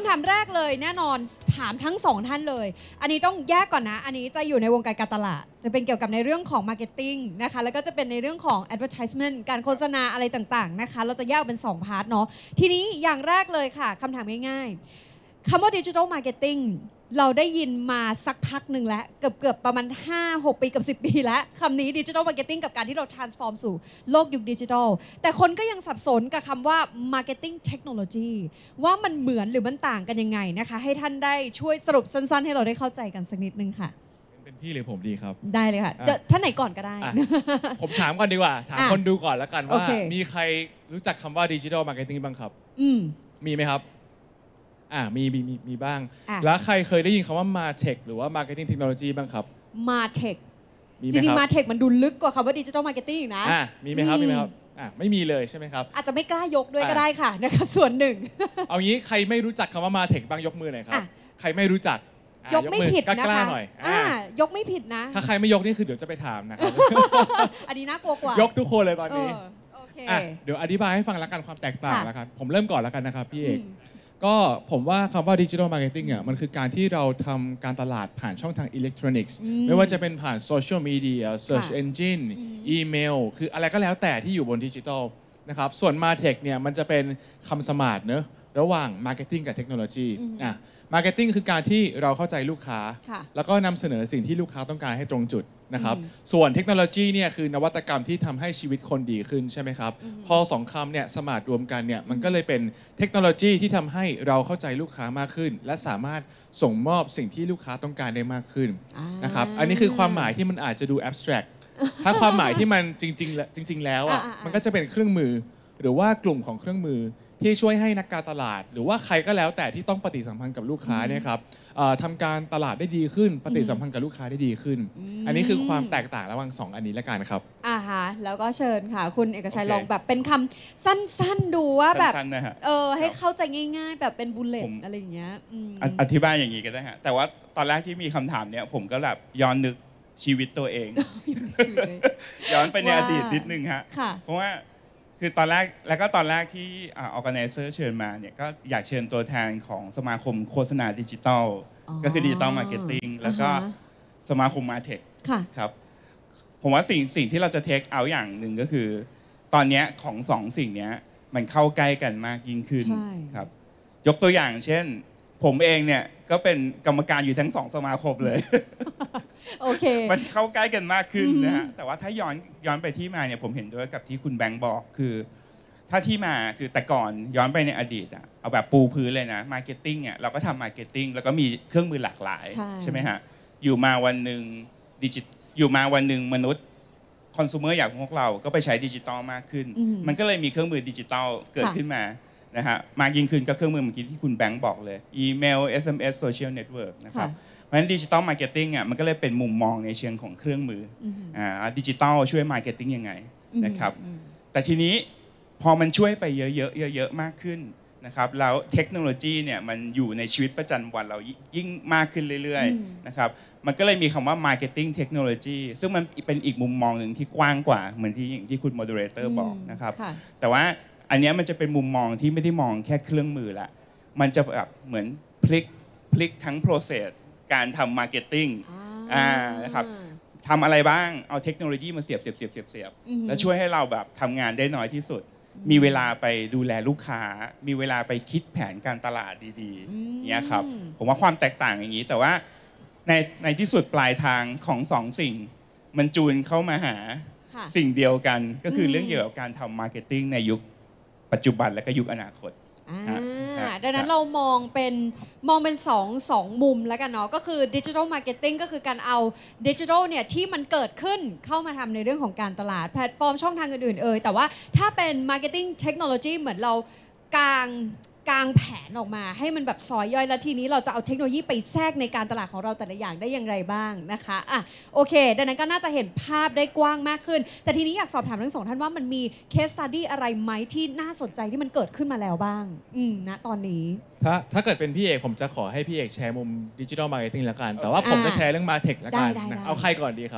ถามแรกเลยแน่นอนถามทั้งสองท่านเลยอันนี้ต้องแยกก่อนนะอันนี้จะอยู่ในวงการการตลาดจะเป็นเกี่ยวกับในเรื่องของ marketing นะคะแล้วก็จะเป็นในเรื่องของ advertisement การโฆษณาอะไรต่างๆนะคะเราจะแยกเป็น2พาร์ทเนาะทีนี้อย่างแรกเลยค่ะคำถามง่ายๆคำว่า digital marketing เราได้ยินมาสักพักหนึ่งแล้วเกือบประมาณ 5-6 ปีกับ10 ปีแล้วคำนี้ digital marketing กับการที่เรา transform สู่โลกยุคดิจิทัลแต่คนก็ยังสับสนกับคำว่า marketing technology ว่ามันเหมือนหรือมันต่างกันยังไงนะคะให้ท่านได้ช่วยสรุปสั้นๆให้เราได้เข้าใจกันสักนิดนึงค่ะเป็นพี่หรือผมดีครับได้เลยค่ะท่านไหนก่อนก็ได้ผมถามก่อนดีกว่าถามคนดูก่อนแล้วกันว่ามีใครรู้จักคำว่า digital marketing บ้างครับมีไหมครับมีบ้างแล้วใครเคยได้ยินคำว่า MarTech หรือว่า Marketing Technology บ้างครับ MarTech จริงๆ MarTech มันดูลึกกว่าคำว่า Digital Marketing นะมีไหมครับไม่มีเลยใช่ไหมครับอาจจะไม่กล้ายกด้วยก็ได้ค่ะนะคะส่วนหนึ่งเอางี้ใครไม่รู้จักคำว่า MarTech บ้างยกมือหน่อยครับใครไม่รู้จักยกไม่ผิดนะคะยกไม่ผิดนะถ้าใครไม่ยกนี่คือเดี๋ยวจะไปถามนะครับอันนี้น่ากลัวกว่ายกทุกคนเลยตอนนี้เดี๋ยวอธิบายให้ฟังแล้วกันความแตกต่างแล้วกันผมเริ่มก่อนแล้วกันนะครับพี่เอกก็ผมว่าคำว่า Digital Marketing เนี่ยมันคือการที่เราทำการตลาดผ่านช่องทางอิเล็กทรอนิกส์ไม่ว่าจะเป็นผ่านโซเชียลมีเดีย Search Engine อีเมลคืออะไรก็แล้วแต่ที่อยู่บนดิจิทัลนะครับส่วน MarTech เนี่ยมันจะเป็นคำสมาร์ทเนอะระหว่าง Marketing กับเทคโนโลยีMarketing คือการที่เราเข้าใจลูกค้าแล้วก็นำเสนอสิ่งที่ลูกค้าต้องการให้ตรงจุดนะครับส่วนเทคโนโลยีเนี่ยคือนวัตกรรมที่ทำให้ชีวิตคนดีขึ้นใช่ไหมครับพอสองคำเนี่ยสมาร์ทรวมกันเนี่ยมันก็เลยเป็นเทคโนโลยีที่ทำให้เราเข้าใจลูกค้ามากขึ้นและสามารถส่งมอบสิ่งที่ลูกค้าต้องการได้มากขึ้นนะครับอันนี้คือความหมายที่มันอาจจะดู abstract ถ้าความหมายที่มันจริงๆแล้วอ่ะมันก็จะเป็นเครื่องมือหรือว่ากลุ่มของเครื่องมือที่ช่วยให้นักการตลาดหรือว่าใครก็แล้วแต่ที่ต้องปฏิสัมพันธ์กับลูกค้าเนี่ยครับทำการตลาดได้ดีขึ้นปฏิสัมพันธ์กับลูกค้าได้ดีขึ้นอันนี้คือความแตกต่างระหว่าง2อันนี้ละกันครับแล้วก็เชิญค่ะคุณเอกชัยลองแบบเป็นคำสั้นๆดูว่าแบบให้เข้าใจง่ายๆแบบเป็นบุลเลตอะไรอย่างเงี้ยอธิบายอย่างนี้ก็ได้ฮะแต่ว่าตอนแรกที่มีคำถามเนี่ยผมก็แบบย้อนนึกชีวิตตัวเองย้อนไปในอดีตนิดนึงฮะเพราะว่าคือตอนแรกที่organizer เชิญมาเนี่ยก็อยากเชิญตัวแทนของสมาคมโฆษณาดิจิทัลก็คือดิจิทัลมาร์เก็ตติ้งแล้วก็สมาคม MarTech ครับผมว่าสิ่งที่เราจะเทคเอาอย่างหนึ่งก็คือตอนนี้ของ2สิ่งนี้มันเข้าใกล้กันมากยิ่งขึ้นครับยกตัวอย่างเช่นผมเองเนี่ยก็เป็นกรรมการอยู่ทั้ง2สมาคมเลยโอเคมันเข้าใกล้กันมากขึ้นนะฮะแต่ว่าถ้าย้อนไปที่มาเนี่ยผมเห็นด้วยกับที่คุณแบงค์บอกคือถ้าที่มาคือแต่ก่อนย้อนไปในอดีตอะเอาแบบปูพื้นเลยนะมาร์เก็ตติ้งเนี่ยเราก็ทำมาร์เก็ตติ้งแล้วก็มีเครื่องมือหลากหลายใช่ไหมฮะอยู่มาวันหนึ่งมนุษย์คอน sumer อย่างพวกเราก็ไปใช้ดิจิตอลมากขึ้นมันก็เลยมีเครื่องมือดิจิตอลเกิดขึ้นมานะฮะมากยิ่งขึ้นก็เครื่องมือเมื่อกี้ที่คุณแบงค์บอกเลยอีเมล SMS Social Network นะครับเพราะฉะนั้นดิจิตอลมาร์เก็ตติ้งอ่ะมันก็เลยเป็นมุมมองในเชิงของเครื่องมือดิจิตอลช่วยมาร์เก็ตติ้งยังไงนะครับแต่ทีนี้พอมันช่วยไปเยอะมากขึ้นนะครับแล้วเทคโนโลยีเนี่ยมันอยู่ในชีวิตประจำวันเรายิ่งมากขึ้นเรื่อยๆนะครับมันก็เลยมีคำว่า marketing technology ซึ่งมันเป็นอีกมุมมองหนึ่งที่กว้างกว่าเหมือนที่คุณ moderator บอกนะครับแต่ว่าอันนี้มันจะเป็นมุมมองที่ไม่ได้มองแค่เครื่องมือละมันจะแบบเหมือนพลิกทั้ง process การทำ marketing นะครับทำอะไรบ้างเอาเทคโนโลยีมาเสียบแล้วช่วยให้เราแบบทำงานได้น้อยที่สุดมีเวลาไปดูแลลูกค้ามีเวลาไปคิดแผนการตลาดดีๆเนี่ยครับผมว่าความแตกต่างอย่างนี้แต่ว่าในที่สุดปลายทางของ2สิ่งมันจูนเข้ามาหาสิ่งเดียวกันก็คือเรื่องเกี่ยวกับการทำมาร์เก็ตติ้งในยุคปัจจุบันและก็ยุคอนาคตดังนั้นเรามองเป็นสองมุมแล้วกันเนาะก็คือดิจิทัลมาร์เก็ตติ้งก็คือการเอาดิจิทัลเนี่ยที่มันเกิดขึ้นเข้ามาทำในเรื่องของการตลาดแพลตฟอร์มช่องทางอื่นๆแต่ว่าถ้าเป็นมาร์เก็ตติ้งเทคโนโลยีเหมือนเรากางแผนออกมาให้มันแบบซอยย่อยแล้วทีนี้เราจะเอาเทคโนโลยีไปแทรกในการตลาดของเราแต่ละอย่างได้อย่างไรบ้างนะคะโอเคดังนั้นก็น่าจะเห็นภาพได้กว้างมากขึ้นแต่ทีนี้อยากสอบถามทั้ง2ท่านว่ามันมี case study อะไรไหมที่น่าสนใจที่มันเกิดขึ้นมาแล้วบ้างณตอนนี้ถ้าเกิดเป็นพี่เอกผมจะขอให้พี่เอกแชร์มุมดิจิทัลมาร์เก็ตติ้งละกันแต่ว่าผมจะแชร์เรื่องมาเทคละกันเอาใครก่อนดีครับ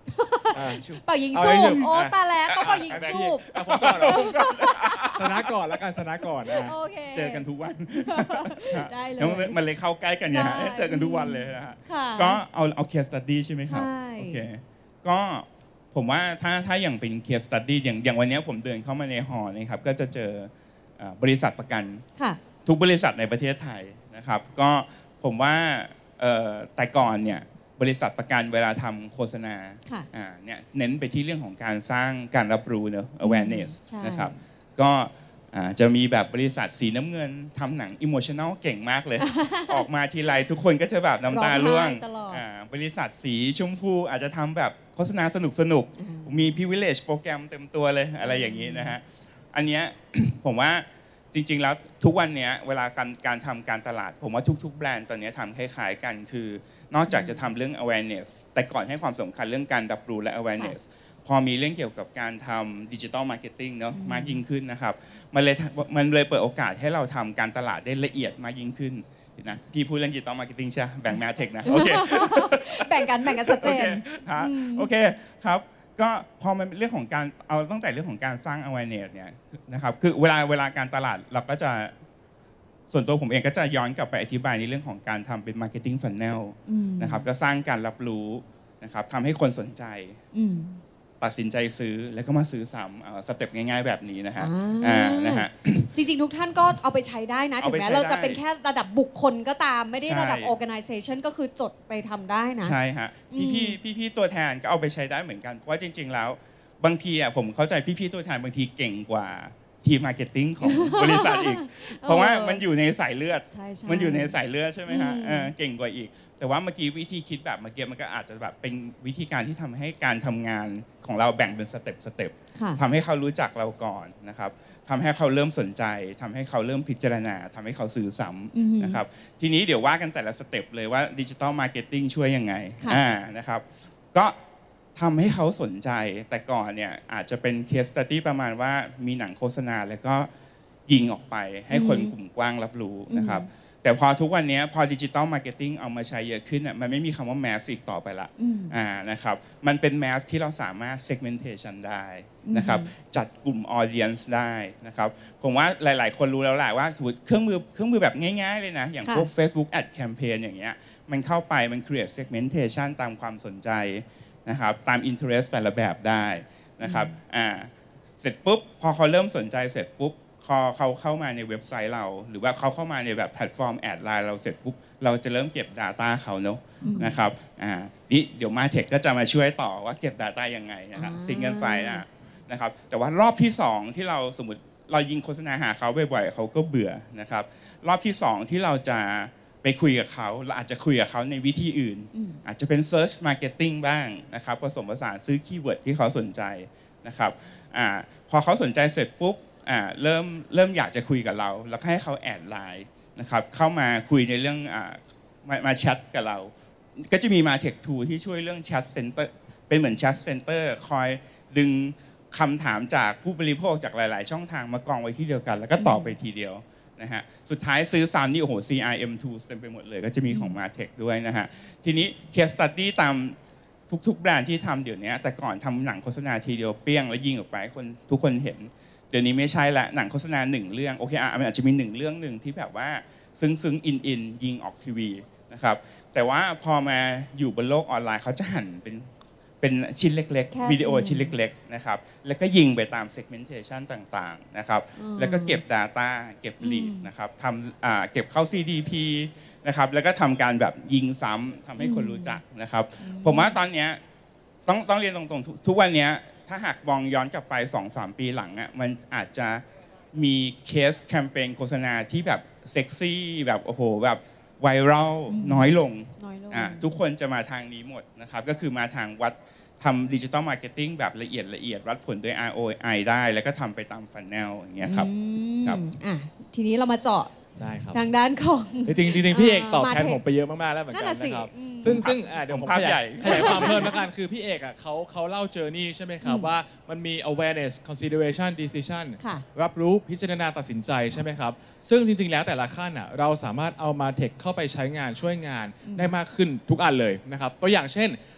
เป่ายิงเอาสูให้บหยุดโอ้ตาแล้วต้องเป่ายิงสูบผมก่อนเหรอชนะก่อนแล้วกันชนะก่อนนะโอเคเจอกันทุกวันได้เลยแล้วมันเลยเข้าใกล้กันเนี่ยฮะได้เจอกันทุกวันเลยนะฮะค่ะก็เอา case study ใช่ไหมครับใช่โอเคก็ผมว่าถ้าอย่างเป็น case study อย่างวันนี้ผมเดินเข้ามาในหอนะครับก็จะเจอบริษัทประกันค่ะทุกบริษัทในประเทศไทยนะครับก็ผมว่าแต่ก่อนเนี่ยบริษัทประกันเวลาทำโฆษณาค่ะเนี่ยเน้นไปที่เรื่องของการสร้างการรับรู้เนอะ awareness ใช่นะครับก็จะมีแบบบริษัทสีน้ำเงินทำหนัง emotional เก่งมากเลย ออกมาทีไรทุกคนก็จะแบบน้ำตาร่วงร้องไห้ตลอดบริษัทสีชมพูอาจจะทำแบบโฆษณาสนุกมี privilege โปรแกรมเต็มตัวเลยอะไรอย่างนี้นะฮะอันเนี้ย ผมว่าจริงๆแล้วทุกวันนี้เวลาการทำการตลาดผมว่าทุกๆแบรนด์ตอนนี้ทำคล้ายๆกันคือนอกจากจะทำเรื่อง awareness แต่ก่อนให้ความสำคัญเรื่องการรับรู้และ awareness พอมีเรื่องเกี่ยวกับการทำดิจิ t a ลมาร์เก็ตติ้งเนาะมากยิ่งขึ้นนะครับมันเลยเปิดโอกาสให้เราทำการตลาดได้ละเอียดมากยิ่งขึ้นนะพี่พูดเรื่องดิจิ t a ลมาร์เก็ตติ้งใช่ไหมแบ่งแมทเทคนะโอเคแบ่งกันชัดเจนโอเคครับก็พอมันเป็นเรื่องของการเอาตั้งแต่เรื่องของการสร้าง awareness เนี่ยนะครับคือเวลาการตลาดเราก็จะส่วนตัวผมเองก็จะย้อนกลับไปอธิบายในเรื่องของการทำเป็น marketing funnel นะครับก็สร้างการรับรู้นะครับทำให้คนสนใจตัดสินใจซื้อแล้วก็มาซื้อซ้ำสเต็ปง่ายๆแบบนี้นะฮะนะฮะจริงๆ ทุกท่านก็เอาไปใช้ได้นะเอาถึงไปแม้ใช้เราจะได้เป็นแค่ระดับบุคคลก็ตามไม่ได้ใช่ระดับ organization ก็คือจดไปทำได้นะใช่ฮะพี่ตัวแทนก็เอาไปใช้ได้เหมือนกันเพราะว่าจริงๆแล้วบางทีผมเข้าใจพี่ตัวแทนบางทีเก่งกว่าทีมมาร์เก็ตติ้งของบริษัทอีก เพราะว่ามันอยู่ในสายเลือดใช่ๆมันอยู่ในสายเลือดใช่ไหมฮะอืมเก่งกว่าอีก แต่ว่าเมื่อกี้วิธีคิดแบบเมื่อกี้มันก็อาจจะแบบเป็นวิธีการที่ทำให้การทำงานของเราแบ่งเป็นสเต็ปค่ะทำให้เขารู้จักเราก่อนนะครับทำให้เขาเริ่มสนใจทำให้เขาเริ่มพิจารณาทำให้เขาซื้อซ้ำนะครับทีนี้เดี๋ยวว่ากันแต่ละสเต็ปเลยว่าดิจิทัลมาร์เก็ตติ้งช่วยยังไงค่ะนะครับก็ทำให้เขาสนใจแต่ก่อนเนี่ยอาจจะเป็นเคสสตัดดี้ประมาณว่ามีหนังโฆษณาแล้วก็ยิงออกไปให้คนกลุ่มกว้างรับรู้นะครับแต่พอทุกวันนี้พอดิจิตอลมาร์เก็ตติ้งเอามาใช้เยอะขึ้นมันไม่มีคำว่าแมสอีกต่อไปละนะครับมันเป็นแมสที่เราสามารถ segmentation ได้นะครับจัดกลุ่ม audience ได้นะครับผมว่าหลายๆคนรู้แล้วแหละว่าสมมติเครื่องมือแบบง่ายๆเลยนะอย่างพวก Facebook Ad Campaign อย่างเงี้ยมันเข้าไปมัน create segmentation ตามความสนใจนะครับตาม interest แต่ละแบบได้นะครับเสร็จปุ๊บพอเขาเริ่มสนใจเสร็จปุ๊บเขาเข้ามาในเว็บไซต์เราหรือว่าเขาเข้ามาในแบบแพลตฟอร์มแอดไลน์เราเสร็จปุ๊บเราจะเริ่มเก็บ Data เขาเนอะนะครับนี่เดี๋ยวมาเทคก็จะมาช่วยต่อว่าเก็บ Data ยังไงนะครับซิงกันไปนะครับแต่ว่ารอบที่2ที่เราสมมติเรายิงโฆษณาหาเขาบ่อยๆเขาก็เบื่อนะครับรอบที่2ที่เราจะไปคุยกับเขาเราอาจจะคุยกับเขาในวิธีอื่นอาจจะเป็น Search Marketing บ้างนะครับผสมผสานซื้อคีย์เวิร์ดที่เขาสนใจนะครับพอเขาสนใจเสร็จปุ๊บเริ่มอยากจะคุยกับเราแล้วก็ให้เขาแอดไลน์นะครับเข้ามาคุยในเรื่องมาแชทกับเราก็จะมีมา Tech Tool ที่ช่วยเรื่องแชทเซ็นเตอร์เป็นเหมือนแชทเซ็นเตอร์คอยดึงคำถามจากผู้บริโภคจากหลายๆช่องทางมากองไว้ที่เดียวกันแล้วก็ตอบไปทีเดียวนะฮะสุดท้ายซื้อซ้ำนี่โอ้โห CRM tools เต็มไปหมดเลยก็จะมีของ Martech ด้วยนะฮะทีนี้ case study ตามทุกๆแบรนด์ที่ทำเดี๋ยวนี้แต่ก่อนทำหนังโฆษณาทีเดียวเปี้ยงแล้วยิงออกไปทุกคนเห็นเดี๋ยวนี้ไม่ใช่ละหนังโฆษณา1เรื่องโอเคมันอาจจะมี1เรื่องหนึ่งที่แบบว่าซึ้งอินยิงออกทีวีนะครับแต่ว่าพอมาอยู่บนโลกออนไลน์เขาจะหั่นเป็นชิ้นเล็กๆวิดีโอชิ้นเล็กๆนะครับแล้วก็ยิงไปตาม segmentation ต่างๆนะครับแล้วก็เก็บ Data เก็บ lead นะครับทำเก็บเข้า CDP นะครับแล้วก็ทำการแบบยิงซ้ำทำให้คนรู้จักนะครับผมว่าตอนนี้ต้องเรียนตรงๆทุกวันนี้ถ้าหากมองย้อนกลับไป 2-3 ปีหลังมันอาจจะมีเคสแคมเปญโฆษณาที่แบบเซ็กซี่แบบโอ้โหแบบไวรัลน้อยลงทุกคนจะมาทางนี้หมดนะครับก็คือมาทางวัดทำดิจิตอลมาร์เก็ตติ้งแบบละเอียดวัดผลด้วย ROI ได้แล้วก็ทำไปตามฟันแนลอย่างเงี้ยครับทีนี้เรามาเจาะได้ครับทางด้านของจริงๆพี่เอกตอบแทน Martech ผมไปเยอะมากๆแล้วเหมือนกันนั่นน่ะสินะครับซึ่งเดี๋ยวผมขยายความเพิ่มแล้วกันคือพี่เอกเขาเล่าเจอร์นี่ใช่ไหมครับว่ามันมี awareness consideration decision ค่ะรับรู้พิจารณาตัดสินใจใช่ไหมครับซึ่งจริงๆแล้วแต่ละขั้นเราสามารถเอามาเทคเข้าไปใช้งานช่วยงานได้มากขึ้นทุกอันเลยนะครับตัวอย่างเช่น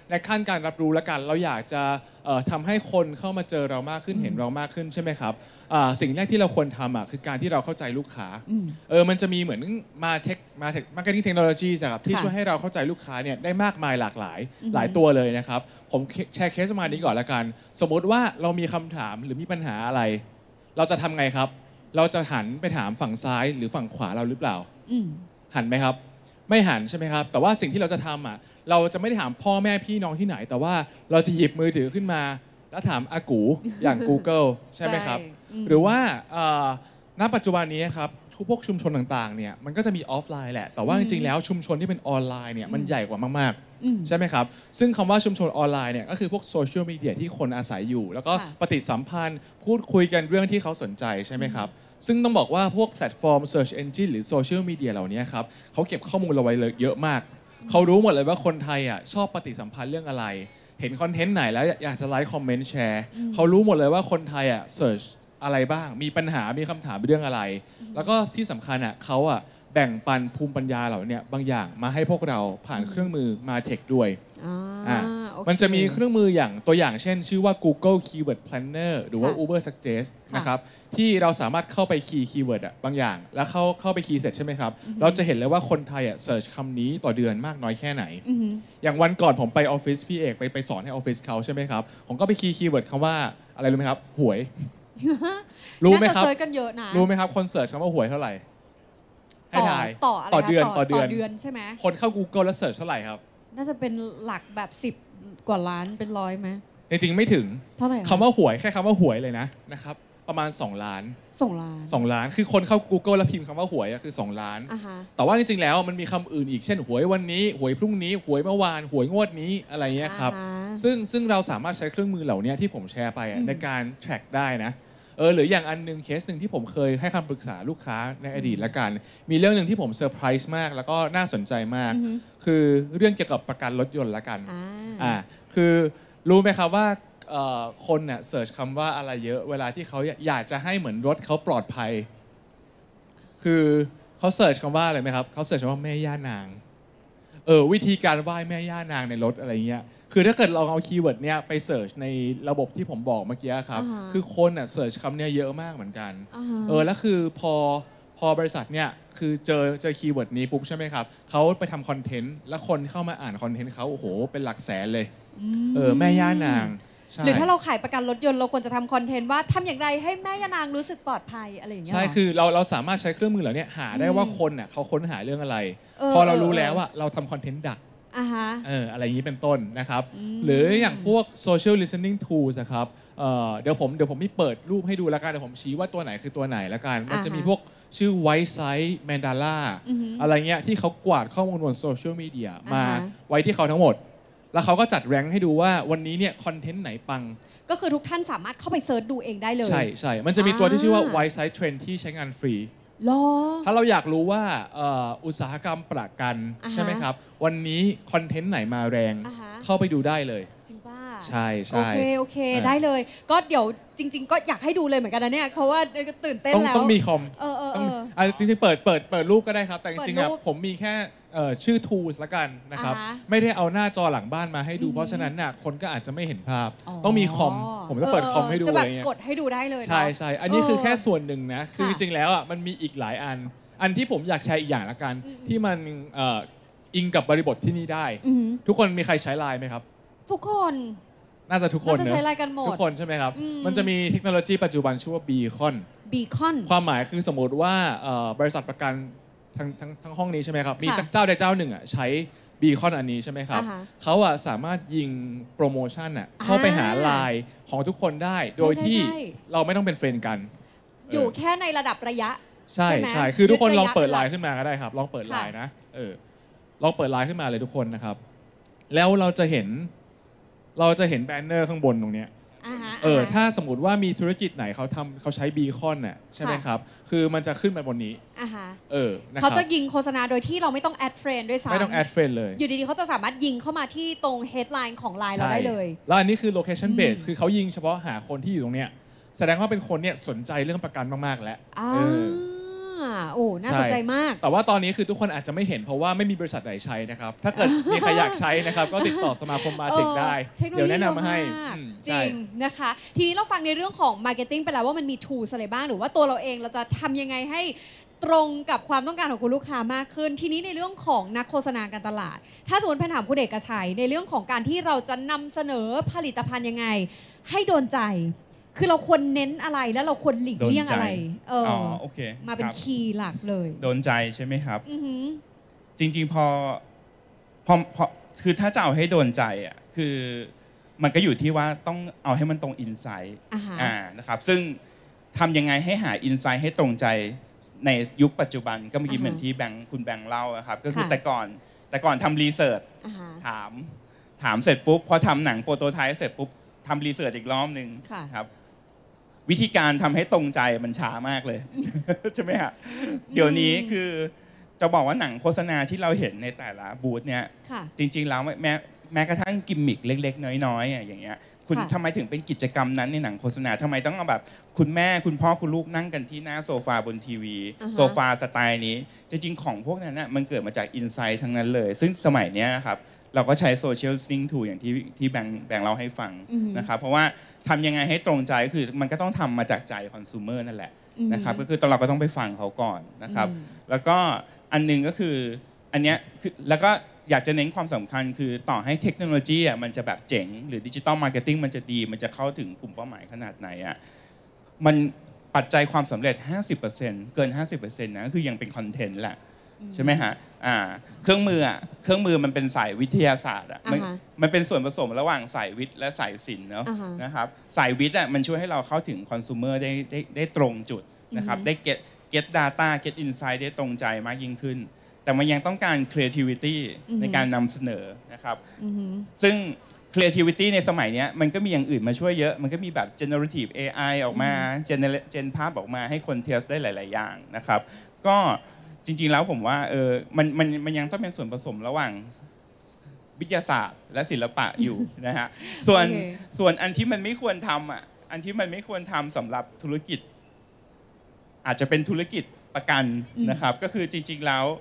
ในขั้นการรับรู้ละกันเราอยากจะทำให้คนเข้ามาเจอเรามากขึ้นเห็นเรามากขึ้นใช่ไหมครับสิ่งแรกที่เราควรทำคือการที่เราเข้าใจลูกค้ามันจะมีเหมือนมาร์เก็ตติ้งเทคโนโลยีครับที่ช่วยให้เราเข้าใจลูกค้าเนี่ยได้มากมายหลากหลายหลายตัวเลยนะครับผมแชร์เคสมานี้ก่อนละกันสมมติว่าเรามีคำถามหรือมีปัญหาอะไรเราจะทำไงครับเราจะหันไปถามฝั่งซ้ายหรือฝั่งขวาเราหรือเปล่าหันไหมครับไม่หันใช่ไหมครับแต่ว่าสิ่งที่เราจะทำเราจะไม่ได้ถามพ่อแม่พี่น้องที่ไหนแต่ว่าเราจะหยิบมือถือขึ้นมาแล้วถามอากูอย่าง Google ใช่ไหมครับหรือว่าณปัจจุบันนี้ครับพวกชุมชนต่างๆเนี่ยมันก็จะมีออฟไลน์แหละแต่ว่าจริงๆแล้วชุมชนที่เป็นออนไลน์เนี่ยมันใหญ่กว่ามากๆใช่ไหมครับซึ่งคำว่าชุมชนออนไลน์เนี่ยก็คือพวกโซเชียลมีเดียที่คนอาศัยอยู่แล้วก็ปฏิสัมพันธ์พูดคุยกันเรื่องที่เขาสนใจใช่ไหมครับซึ่งต้องบอกว่าพวกแพลตฟอร์ม Search Engine หรือโซเชียลมีเดียเหล่านี้ครับเขาเก็บข้อมูลเราไว้เยอะมากเขารู้หมดเลยว่าคนไทยชอบปฏิสัมพันธ์เรื่องอะไรเห็นคอนเทนต์ไหนแล้วอยากจะไลค์คอมเมนต์แชร์เขารู้หมดเลยว่าคนไทยเสิร์ชอะไรบ้างมีปัญหามีคำถามเรื่องอะไรแล้วก็ที่สำคัญเขาแบ่งปันภูมิปัญญาเหล่านี้บางอย่างมาให้พวกเราผ่านเครื่องมือมาเทคด้วยมันจะมีเครื่องมืออย่างตัวอย่างเช่นชื่อว่า Google Keyword Planner หรือว่า Uber Suggest นะครับที่เราสามารถเข้าไปคีย์เวิร์ดบางอย่างแล้วเข้าไปคีย์เสร็จใช่ไหมครับเราจะเห็นเลยว่าคนไทยเสิร์ชคำนี้ต่อเดือนมากน้อยแค่ไหนอย่างวันก่อนผมไปออฟฟิศพี่เอกไปสอนให้ออฟฟิศเขาใช่ไหมครับผมก็ไปคีย์เวิร์ดคำว่าอะไรรู้ไหมครับหวยรู้ไหมครับรู้ไหมครับคนเสิร์ชคำว่าหวยเท่าไหร่ให้ถ่ายต่อเดือนใช่ไหมคนเข้า Google แล้วเสิร์ชเท่าไหร่ครับน่าจะเป็นหลักแบบ10กว่าล้านเป็นร้อยไหมจริงๆไม่ถึงเท่าไหร่คำว่าหวยแค่คำว่าหวยเลยนะครับประมาณ2 ล้าน2 ล้านคือคนเข้า Google แล้วพิมพ์คำว่าหวยคือ2 ล้านแต่ว่าจริงๆแล้วมันมีคำอื่นอีกเช่นหวยวันนี้หวยพรุ่งนี้หวยเมื่อวานหวยงวดนี้อะไรเงี้ยครับซึ่งเราสามารถใช้เครื่องมือเหล่านี้ที่ผมแชร์ไปในการ track ได้นะหรืออย่างอันนึงเคสหนึ่งที่ผมเคยให้คำปรึกษาลูกค้าในอดีตละกันมีเรื่องหนึ่งที่ผมเซอร์ไพรส์มากแล้วก็น่าสนใจมากคือเรื่องเกี่ยวกับประกันรถยนต์ละกันคือรู้ไหมครับว่าคนเนี่ยเสิร์ชคำว่าอะไรเยอะเวลาที่เขาอยากจะให้เหมือนรถเขาปลอดภัยคือเขาเสิร์ชคำว่าอะไรไหมครับเขาเสิร์ชคำว่าแม่ย่านางวิธีการไหว้แม่ย่านางในรถอะไรเงี้ยคือถ้าเกิดเราเอาคีย์เวิร์ดเนี้ยไปเสิร์ชในระบบที่ผมบอกเมื่อกี้ครับคือคนเสิร์ชคำเนี้ยเยอะมากเหมือนกันแล้วคือพอบริษัทเนี่ยคือเจอคีย์เวิร์ดนี้ปุ๊บใช่ไหมครับเขาไปทำคอนเทนต์แล้วคนเข้ามาอ่านคอนเทนต์เขาโอ้โหเป็นหลักแสนเลยแม่ย่านางหรือถ้าเราขายประกันรถยนต์เราควรจะทำคอนเทนต์ว่าทำอย่างไรให้แม่ย่านางรู้สึกปลอดภัยอะไรอย่างเงี้ยใช่คือเราสามารถใช้เครื่องมือเหล่านี้หาได้ว่าคนเขาค้นหาเรื่องอะไรพอเรารู้แล้วว่าเราทำคอนเทนต์ดักอะไรอย่างนี้เป็นต้นนะครับหรืออย่างพวก social listening tools นะครับเดี๋ยวผมมีเปิดรูปให้ดูแล้วกันเดี๋ยวผมชี้ว่าตัวไหนคือตัวไหนแล้วกันมันจะมีพวกชื่อ White Site Mandala อะไรเงี้ยที่เขากวาดข้อมูลบนโซเชียลมีเดียมาไว้ที่เขาทั้งหมดแล้วเขาก็จัดแรงค์ให้ดูว่าวันนี้เนี่ยคอนเทนต์ไหนปังก็คือทุกท่านสามารถเข้าไปเซิร์ชดูเองได้เลยใช่มันจะมีตัวที่ชื่อว่า White Site Trend ที่ใช้งานฟรีถ้าเราอยากรู้ว่าอุตสาหกรรมประกันใช่ไหมครับวันนี้คอนเทนต์ไหนมาแรงเข้าไปดูได้เลยจริงป่ะใช่โอเคได้เลยก็เดี๋ยวจริงๆก็อยากให้ดูเลยเหมือนกันนะเนี่ยเพราะว่าตื่นเต้นแล้วต้องมีคอมจริงๆเปิดรูปก็ได้ครับแต่จริงๆผมมีแค่ชื่อ tools ละกันนะครับไม่ได้เอาหน้าจอหลังบ้านมาให้ดูเพราะฉะนั้นคนก็อาจจะไม่เห็นภาพต้องมีคอมผมจะเปิดคอมให้ดูอะไรเงี้ยกดให้ดูได้เลยใช่อันนี้คือแค่ส่วนหนึ่งนะคือจริงๆแล้วมันมีอีกหลายอันที่ผมอยากแชร์อีกอย่างละกันที่มันอิงกับบริบทที่นี่ได้ทุกคนมีใครใช้ LINE ไหมครับทุกคนน่าจะทุกคนเนอะใช้ LINE กันหมดทุกคนใช่ไหมครับมันจะมีเทคโนโลยีปัจจุบันชื่อว่า Beacon ความหมายคือสมมติว่าบริษัทประกันทั้งห้องนี้ใช่ไหมครับมีสักเจ้าใดเจ้าหนึ่งใช้บีคอนอันนี้ใช่ไหมครับเขาสามารถยิงโปรโมชั่นเข้าไปหาไลน์ของทุกคนได้โดยที่เราไม่ต้องเป็นเฟรนด์กันอยู่แค่ในระดับระยะใช่คือทุกคนลองเปิดไลน์ขึ้นมาก็ได้ครับลองเปิดไลน์นะลองเปิดไลน์ขึ้นมาเลยทุกคนนะครับแล้วเราจะเห็นแบนเนอร์ข้างบนตรงนี้ถ้าสมมติว่ามีธุรกิจไหนเขาใช้บีคอนใช่ไหมครับคือมันจะขึ้นมาบนนี้เขาจะยิงโฆษณาโดยที่เราไม่ต้องแอดเฟรนด์ด้วยซ้ำไม่ต้องแอดเฟรนด์เลยอยู่ดีๆเขาจะสามารถยิงเข้ามาที่ตรงเฮดไลน์ของไลน์เราได้เลยแล้วอันนี้คือโลเคชั่นเบสคือเขายิงเฉพาะหาคนที่อยู่ตรงเนี้ยแสดงว่าเป็นคนเนี่ยสนใจเรื่องประกันมากๆแล้วโอ้น่าสนใจมากแต่ว่าตอนนี้คือทุกคนอาจจะไม่เห็นเพราะว่าไม่มีบริษัทไหนใช้นะครับถ้าเกิดมีใครอยากใช้นะครับก็ติดต่อสมาคมมาเทคได้เดี๋ยวแนะนำมาให้จริงนะคะทีนี้เราฟังในเรื่องของ marketing ไปแล้วว่ามันมี tools อะไรบ้างหรือว่าตัวเราเองเราจะทำยังไงให้ตรงกับความต้องการของคุณลูกค้ามากขึ้นทีนี้ในเรื่องของนักโฆษณาการตลาดถ้าสมมติแพนถามคุณเอกชัยในเรื่องของการที่เราจะนำเสนอผลิตภัณฑ์ยังไงให้โดนใจคือเราควรเน้นอะไรแล้วเราควรหลีกเลี่ยงอะไรโอเคมาเป็นคีย์หลักเลยโดนใจใช่ไหมครับจริงๆพอคือถ้าจะเอาให้โดนใจอ่ะคือมันก็อยู่ที่ว่าต้องเอาให้มันตรงอินไซต์นะครับซึ่งทำยังไงให้หาอินไซต์ให้ตรงใจในยุคปัจจุบันก็เมื่อกี้เหมือนที่คุณแบงค์เล่าครับก็คือแต่ก่อนทำรีเสิร์ชถามเสร็จปุ๊บพอทำหนังโปรโตไทป์เสร็จปุ๊บทำรีเสิร์ชอีกรอบนึงครับวิธีการทำให้ตรงใจมันช้ามากเลยใช่ไหมฮะเดี๋ยวนี้คือจะบอกว่าหนังโฆษณาที่เราเห็นในแต่ละบูธเนี่ยจริงๆแล้วแม้กระทั่งกิมมิคเล็กๆน้อยๆอย่างเงี้ยคุณทำไมถึงเป็นกิจกรรมนั้นในหนังโฆษณาทำไมต้องเอาแบบคุณแม่คุณพ่อคุณลูกนั่งกันที่หน้าโซฟาบนทีวีโซฟาสไตล์นี้จริงๆของพวกนั้นน่ะมันเกิดมาจากอินไซต์ทั้งนั้นเลยซึ่งสมัยนี้ครับเราก็ใช้โซเชียลซิงค์ทูอย่างที่แบ่งเราให้ฟังนะครับเพราะว่าทำยังไงให้ตรงใจก็คือมันก็ต้องทำมาจากใจคอน sumer นั่นแหละนะครับก็คือตอนเราก็ต้องไปฟังเขาก่อนนะครับแล้วก็อันนึงก็คืออันเนี้ยคือแล้วก็อยากจะเน้นความสำคัญคือต่อให้เทคโนโลยีอ่ะมันจะแบบเจ๋งหรือดิจิตอลมาร์เก็ตติ้งมันจะดีมันจะเข้าถึงกลุ่มเป้าหมายขนาดไหนอ่ะมันปัจจัยความสำเร็จ 50% เกิน 50% นะก็คือยังเป็นคอนเทนต์แหละใช่ไหมฮะเครื่องมือมันเป็นสายวิทยาศาสตร์อ่ะมันเป็นส่วนผสมระหว่างสายวิทย์และสายศิลป์เนาะนะครับสายวิทย์อ่ะมันช่วยให้เราเข้าถึงคอน sumer ได้ตรงจุดนะครับได้ get data get insight ได้ตรงใจมากยิ่งขึ้นแต่มันยังต้องการ creativity ในการนำเสนอนะครับซึ่ง creativity ในสมัยนี้มันก็มีอย่างอื่นมาช่วยเยอะมันก็มีแบบ generative AI ออกมา gen ภาพออกมาให้คนเทสได้หลายๆอย่างนะครับก็จริงๆแล้วผมว่ามันยังต้องเป็นส่วนผสมระหว่างวิทยาศาสตร์และศิลปะอยู่นะฮะส่วนอันที่มันไม่ควรทำอันที่มันไม่ควรทำสำหรับธุรกิจอาจจะเป็นธุรกิจประกันนะครับก็คือจริงๆแล้ว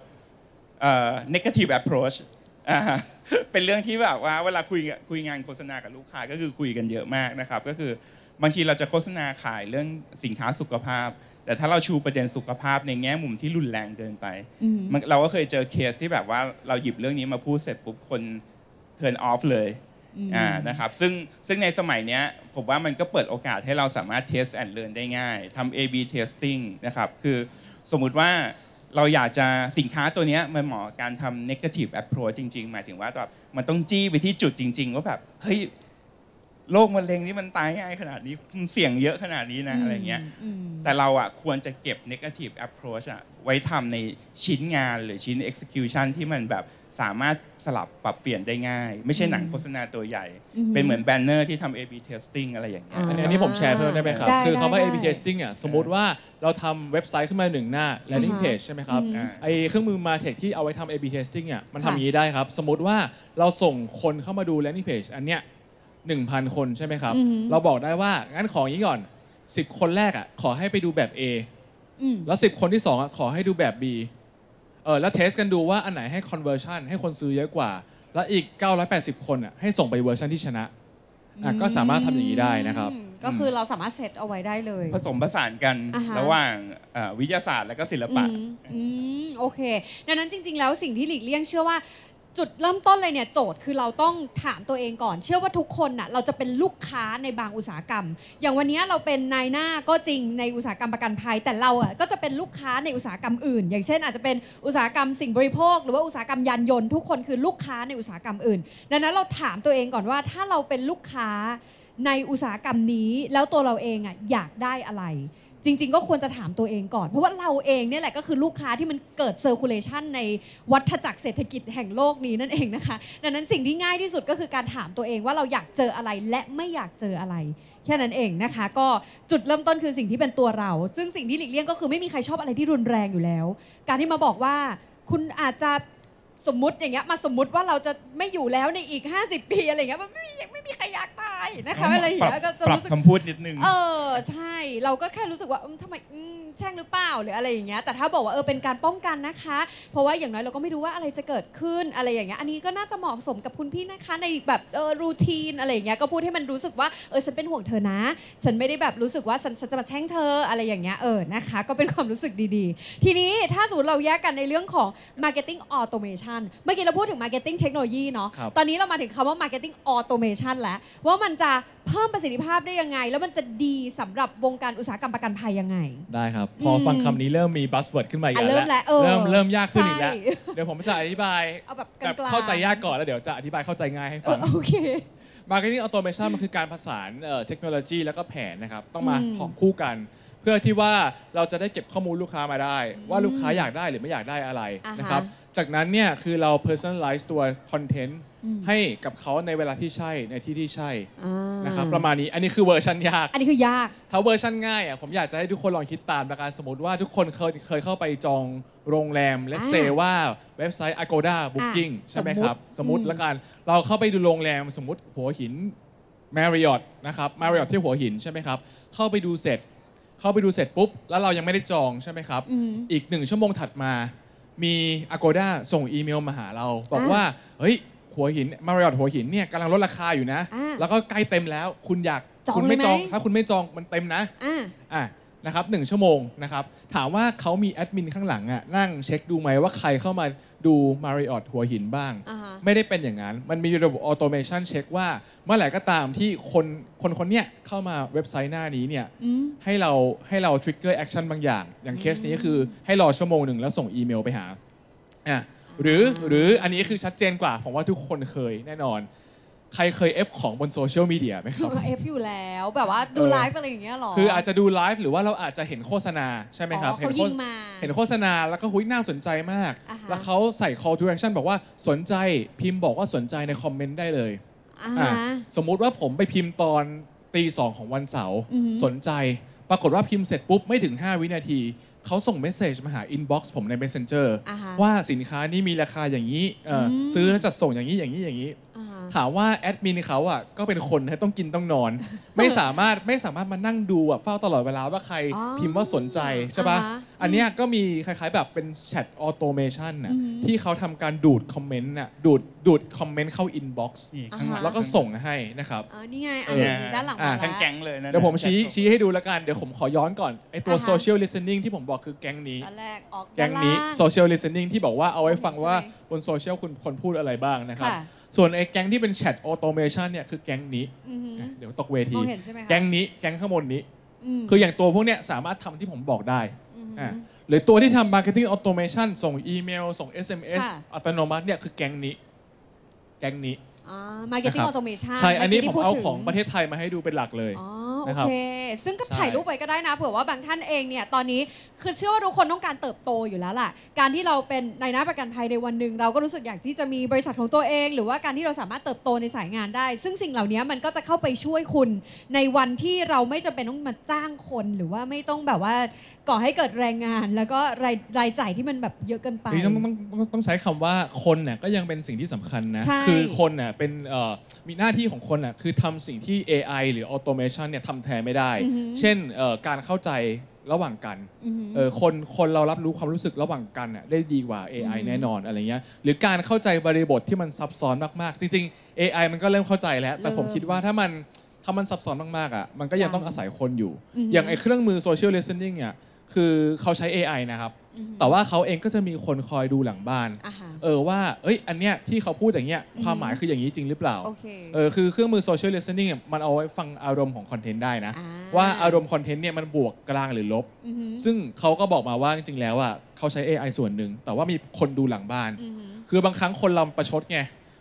negative approach เป็นเรื่องที่แบบว่าเวลาคุยงานโฆษณากับลูกค้าก็คือคุยกันเยอะมากนะครับก็คือบางทีเราจะโฆษณาขายเรื่องสินค้าสุขภาพแต่ถ้าเราชูประเด็นสุขภาพในแง่มุมที่รุนแรงเกินไปเราก็เคยเจอเคสที่แบบว่าเราหยิบเรื่องนี้มาพูดเสร็จปุ๊บคน turn off เลยนะครับซึ่งในสมัยนี้ผมว่ามันก็เปิดโอกาสให้เราสามารถ test and learn ได้ง่ายทำ A/B testing นะครับคือสมมุติว่าเราอยากจะสินค้าตัวนี้มันเหมาะการทำ negative approach จริงๆหมายถึงว่าแบบมันต้องจี้ไปที่จุดจริงๆว่าแบบเฮ้ยโรคมะเร็งนี่มันตายง่ายขนาดนี้มันเสี่ยงเยอะขนาดนี้นะอะไรเงี้ยแต่เราควรจะเก็บ negative approach ไว้ทำในชิ้นงานหรือชิ้น execution ที่มันแบบสามารถสลับปรับเปลี่ยนได้ง่ายไม่ใช่หนังโฆษณาตัวใหญ่เป็นเหมือนแบนเนอร์ที่ทำ A/B testing อะไรอย่างเงี้ยอันนี้ผมแชร์เพิ่มได้ไหมครับคือคำว่า A/B testing สมมติว่าเราทำเว็บไซต์ขึ้นมา1หน้า landing page ใช่ไหมครับไอเครื่องมือ Martech ที่เอาไว้ทำ A/B testing มันทำอย่างนี้ได้ครับสมมติว่าเราส่งคนเข้ามาดู landing page อันเนี้ย1,000 คนใช่ไหมครับเราบอกได้ว่างั้นขออย่างนี้ก่อน10 คนแรกขอให้ไปดูแบบ A แล้ว10 คนที่2ขอให้ดูแบบ B แล้วเทสกันดูว่าอันไหนให้ conversion ให้คนซื้อเยอะกว่าแล้วอีก980 คนให้ส่งไปเวอร์ชันที่ชนะก็สามารถทำอย่างนี้ได้นะครับก็คือเราสามารถเซตเอาไว้ได้เลยผสมผสานกันระหว่างวิทยาศาสตร์และก็ศิลปะโอเคดังนั้นจริงๆแล้วสิ่งที่หลีกเลี่ยงเชื่อว่าจุดเริ่มต้นเลยเนี่ยโจทย์คือเราต้องถามตัวเองก่อนเชื่อว่าทุกคนเราจะเป็นลูกค้าในบางอุตสาหกรรมอย่างวันนี้เราเป็นนายหน้าก็จริงในอุตสาหกรรมประกันภัยแต่เราก็จะเป็นลูกค้าในอุตสาหกรรมอื่นอย่างเช่นอาจจะเป็นอุตสาหกรรมสิ่งบริโภคหรือว่าอุตสาหกรรมยานยนต์ทุกคนคือลูกค้าในอุตสาหกรรมอื่นดังนั้นเราถามตัวเองก่อนว่าถ้าเราเป็นลูกค้าในอุตสาหกรรมนี้แล้วตัวเราเองอยากได้อะไรจริงๆก็ควรจะถามตัวเองก่อนเพราะว่าเราเองเนี่ยแหละก็คือลูกค้าที่มันเกิดเซอร์คูลเลชันในวัฏจักรเศรษฐกิจแห่งโลกนี้นั่นเองนะคะดังนั้นสิ่งที่ง่ายที่สุดก็คือการถามตัวเองว่าเราอยากเจออะไรและไม่อยากเจออะไรแค่นั้นเองนะคะก็จุดเริ่มต้นคือสิ่งที่เป็นตัวเราซึ่งสิ่งที่หลีกเลี่ยงก็คือไม่มีใครชอบอะไรที่รุนแรงอยู่แล้วการที่มาบอกว่าคุณอาจจะสมมุติอย่างเงี้ยมาสมมุติว่าเราจะไม่อยู่แล้วในอีก50 ปีอะไรเงี้ยมันไม่มีใครอยากตายนะคะอะไรอย่างเงี้ยก็จะปรับรู้สึกคำพูดนิดนึงใช่เราก็แค่รู้สึกว่าทำไมแช่งหรือเปล่าหรืออะไรอย่างเงี้ยแต่ถ้าบอกว่าเป็นการป้องกันนะคะ เพราะว่าอย่างน้อยเราก็ไม่รู้ว่าอะไรจะเกิดขึ้นอะไรอย่างเงี้ยอันนี้ก็น่าจะเหมาะสมกับคุณพี่นะคะในแบบรูทีนอะไรอย่างเงี้ยก็พูดให้มันรู้สึกว่าฉันเป็นห่วงเธอนะฉันไม่ได้แบบรู้สึกว่าฉันจะมาแช่งเธออะไรอย่างเงี้ยนะคะก็เป็นความรู้สึกดีๆทีนี้ถ้าสมมติเราแยกกันในเรื่องของ marketing automation เมื่อกี้เราพูดถึง marketing technology เนาะตอนนี้เรามาถึงคำว่า marketing automation แล้วว่ามันจะเพิ่มประสิทธิภาพได้ยังไงแล้วมันจะดีสำหรับวงการอุตสาหกรรมประกันภัยยังไงได้ครับพอฟังคำนี้เริ่มมีบัสเวิร์ดขึ้นมาอีกแล้วเเริ่มยากขึ้นอีกแล้วใช่เดี๋ยวผมจะอธิบายเอาแบบกลางๆเข้าใจยากก่อนแล้วเดี๋ยวจะอธิบายเข้าใจง่ายให้ฟังโอเค Marketing Automation มันคือการผสานเทคโนโลยีแล้วก็แผนนะครับต้องมาของคู่กัน เพื่อที่ว่าเราจะได้เก็บข้อมูลลูกค้ามาได้ ว่าลูกค้าอยากได้หรือไม่อยากได้อะไรนะครับจากนั้นเนี่ยคือเรา personalize ตัว content ให้กับเขาในเวลาที่ใช่ในที่ที่ใช่นะครับประมาณนี้อันนี้คือเวอร์ชันยากอันนี้คือยากถ้าเวอร์ชันง่ายอ่ะผมอยากจะให้ทุกคนลองคิดตามประการสมมติว่าทุกคนเคยเข้าไปจองโรงแรมและเซว่าเว็บไซต์ Agoda Booking ใช่ไหมครับสมมติละกันเราเข้าไปดูโรงแรมสมมติหัวหิน Marriott นะครับ Marriott ที่หัวหินใช่ไหมครับเข้าไปดูเสร็จปุ๊บแล้วเรายังไม่ได้จองใช่ไหมครับอีก1 ชั่วโมงถัดมามี Agoda ส่งอีเมลมาหาเราบอกว่าเฮ้ยหัวหิน Marriott หัวหินเนี่ยกำลังลดราคาอยู่นะแล้วก็ใกล้เต็มแล้วคุณไม่จองถ้าคุณไม่จองมันเต็มนะนะครับ1 ชั่วโมงนะครับถามว่าเขามีแอดมินข้างหลังอ่ะนั่งเช็คดูไหมว่าใครเข้ามาดู Marriott หัวหินบ้างไม่ได้เป็นอย่างนั้นมันมีระบบออโตเมชันเช็คว่าเมื่อไหร่ก็ตามที่คนเนี้ยเข้ามาเว็บไซต์หน้านี้เนี่ยให้เราทริกเกอร์แอคชั่นบางอย่างเคสนี้ก็คือให้รอชั่วโมงหนึ่งแล้วส่งอีเมลไปหาหรืออันนี้คือชัดเจนกว่าผมว่าทุกคนเคยแน่นอนใครเคย F ของบนโซเชียลมีเดียไหมครับ F อยู่แล้วแบบว่าดูไลฟ์อะไรอย่างเงี้ยหรอคืออาจจะดูไลฟ์หรือว่าเราอาจจะเห็นโฆษณาใช่ไหมครับเขายิงมาเห็นโฆษณาแล้วก็น่าสนใจมากแล้วเขาใส่ call to action บอกว่าสนใจพิมพ์บอกว่าสนใจในคอมเมนต์ได้เลยสมมุติว่าผมไปพิมพ์ตอนตี 2ของวันเสาร์สนใจปรากฏว่าพิมพ์เสร็จปุ๊บไม่ถึง5 วินาทีเขาส่งเมสเซจมาหา inbox ผมใน Messenger ว่าสินค้านี้มีราคาอย่างนี้ซื้อแล้วจัดส่งอย่างนี้ถามว่าแอดมินเขาอ่ะก็เป็นคนต้องกินต้องนอน ไม่สามารถมานั่งดูเฝ้าตลอดเวลาว่าใครพิมพ์ว่าสนใจใช่ปะอันนี้ก็มีคล้ายๆแบบเป็นแชทออโตเมชันน่ะที่เขาทำการดูดคอมเมนต์น่ะดูดคอมเมนต์เข้า inbox แล้วก็ส่งให้นะครับนี่ไงด้านหลังมาทั้งแก๊งเลยนะเดี๋ยวผมชี้ให้ดูแล้วกันเดี๋ยวผมขอย้อนก่อนไอตัว social listening ที่ผมบอกคือแก๊งนี้social listening ที่บอกว่าเอาไว้ฟังว่าบนโซเชียลคนพูดอะไรบ้างนะครับส่วนไอ้แก๊งที่เป็นแชทออโตเมชันเนี่ยคือแก๊งนี้เดี๋ยวตกเวทีแก๊งนี้แก๊งข้างบนนี้คืออย่างตัวพวกเนี้ยสามารถทำที่ผมบอกได้หรือตัวที่ทำ marketing automation ส่งอีเมลส่ง SMS อัตโนมัติเนี่ยคือแก๊งนี้ marketing automation ใช่อันนี้ผมเอาของประเทศไทยมาให้ดูเป็นหลักเลยโอเคซึ่งก็ถ่ายรูปไว้ก็ได้นะเผื่อว่าบางท่านเองเนี่ยตอนนี้คือเชื่อว่าทุกคนต้องการเติบโตอยู่แล้วล่ะการที่เราเป็นนายหน้าประกันภัยในวันหนึ่งเราก็รู้สึกอยากที่จะมีบริษัทของตัวเองหรือว่าการที่เราสามารถเติบโตในสายงานได้ซึ่งสิ่งเหล่านี้มันก็จะเข้าไปช่วยคุณในวันที่เราไม่จำเป็นต้องมาจ้างคนหรือว่าไม่ต้องแบบว่าก่อให้เกิดแรงงานแล้วก็รายจ่ายที่มันแบบเยอะเกินไปต้องใช้คำว่าคนเนี่ยก็ยังเป็นสิ่งที่สำคัญนะคือคนเนี่ยเป็นมีหน้าที่ของคนน่ะคือทำสิ่งที่ AI หรือ Automation เนี่ยทำแทนไม่ได้เช่นการเข้าใจระหว่างกันคนเรารับรู้ความรู้สึกระหว่างกันน่ะได้ดีกว่า AI แน่นอนอะไรเงี้ยหรือการเข้าใจบริบทที่มันซับซ้อนมากๆจริงๆ AI มันก็เริ่มเข้าใจแล้วแต่ผมคิดว่าถ้ามันซับซ้อนมากๆอ่ะมันก็ยังต้องอาศัยคนอยู่อย่างไอ้เครื่องมือ Social Listening เนี่ยคือเขาใช้ AI นะครับแต่ว่าเขาเองก็จะมีคนคอยดูหลังบ้านว่าอันเนี้ยที่เขาพูดอย่างเงี้ยความหมายคืออย่างนี้จริงหรือเปล่าคือเครื่องมือ social listening มันเอาไว้ฟังอารมณ์ของคอนเทนต์ได้นะว่าอารมณ์คอนเทนต์เนี่ยมันบวกกลางหรือลบซึ่งเขาก็บอกมาว่าจริงๆแล้วอ่ะเขาใช้ AI ส่วนหนึ่งแต่ว่ามีคนดูหลังบ้านคือบางครั้งคนเราประชดไง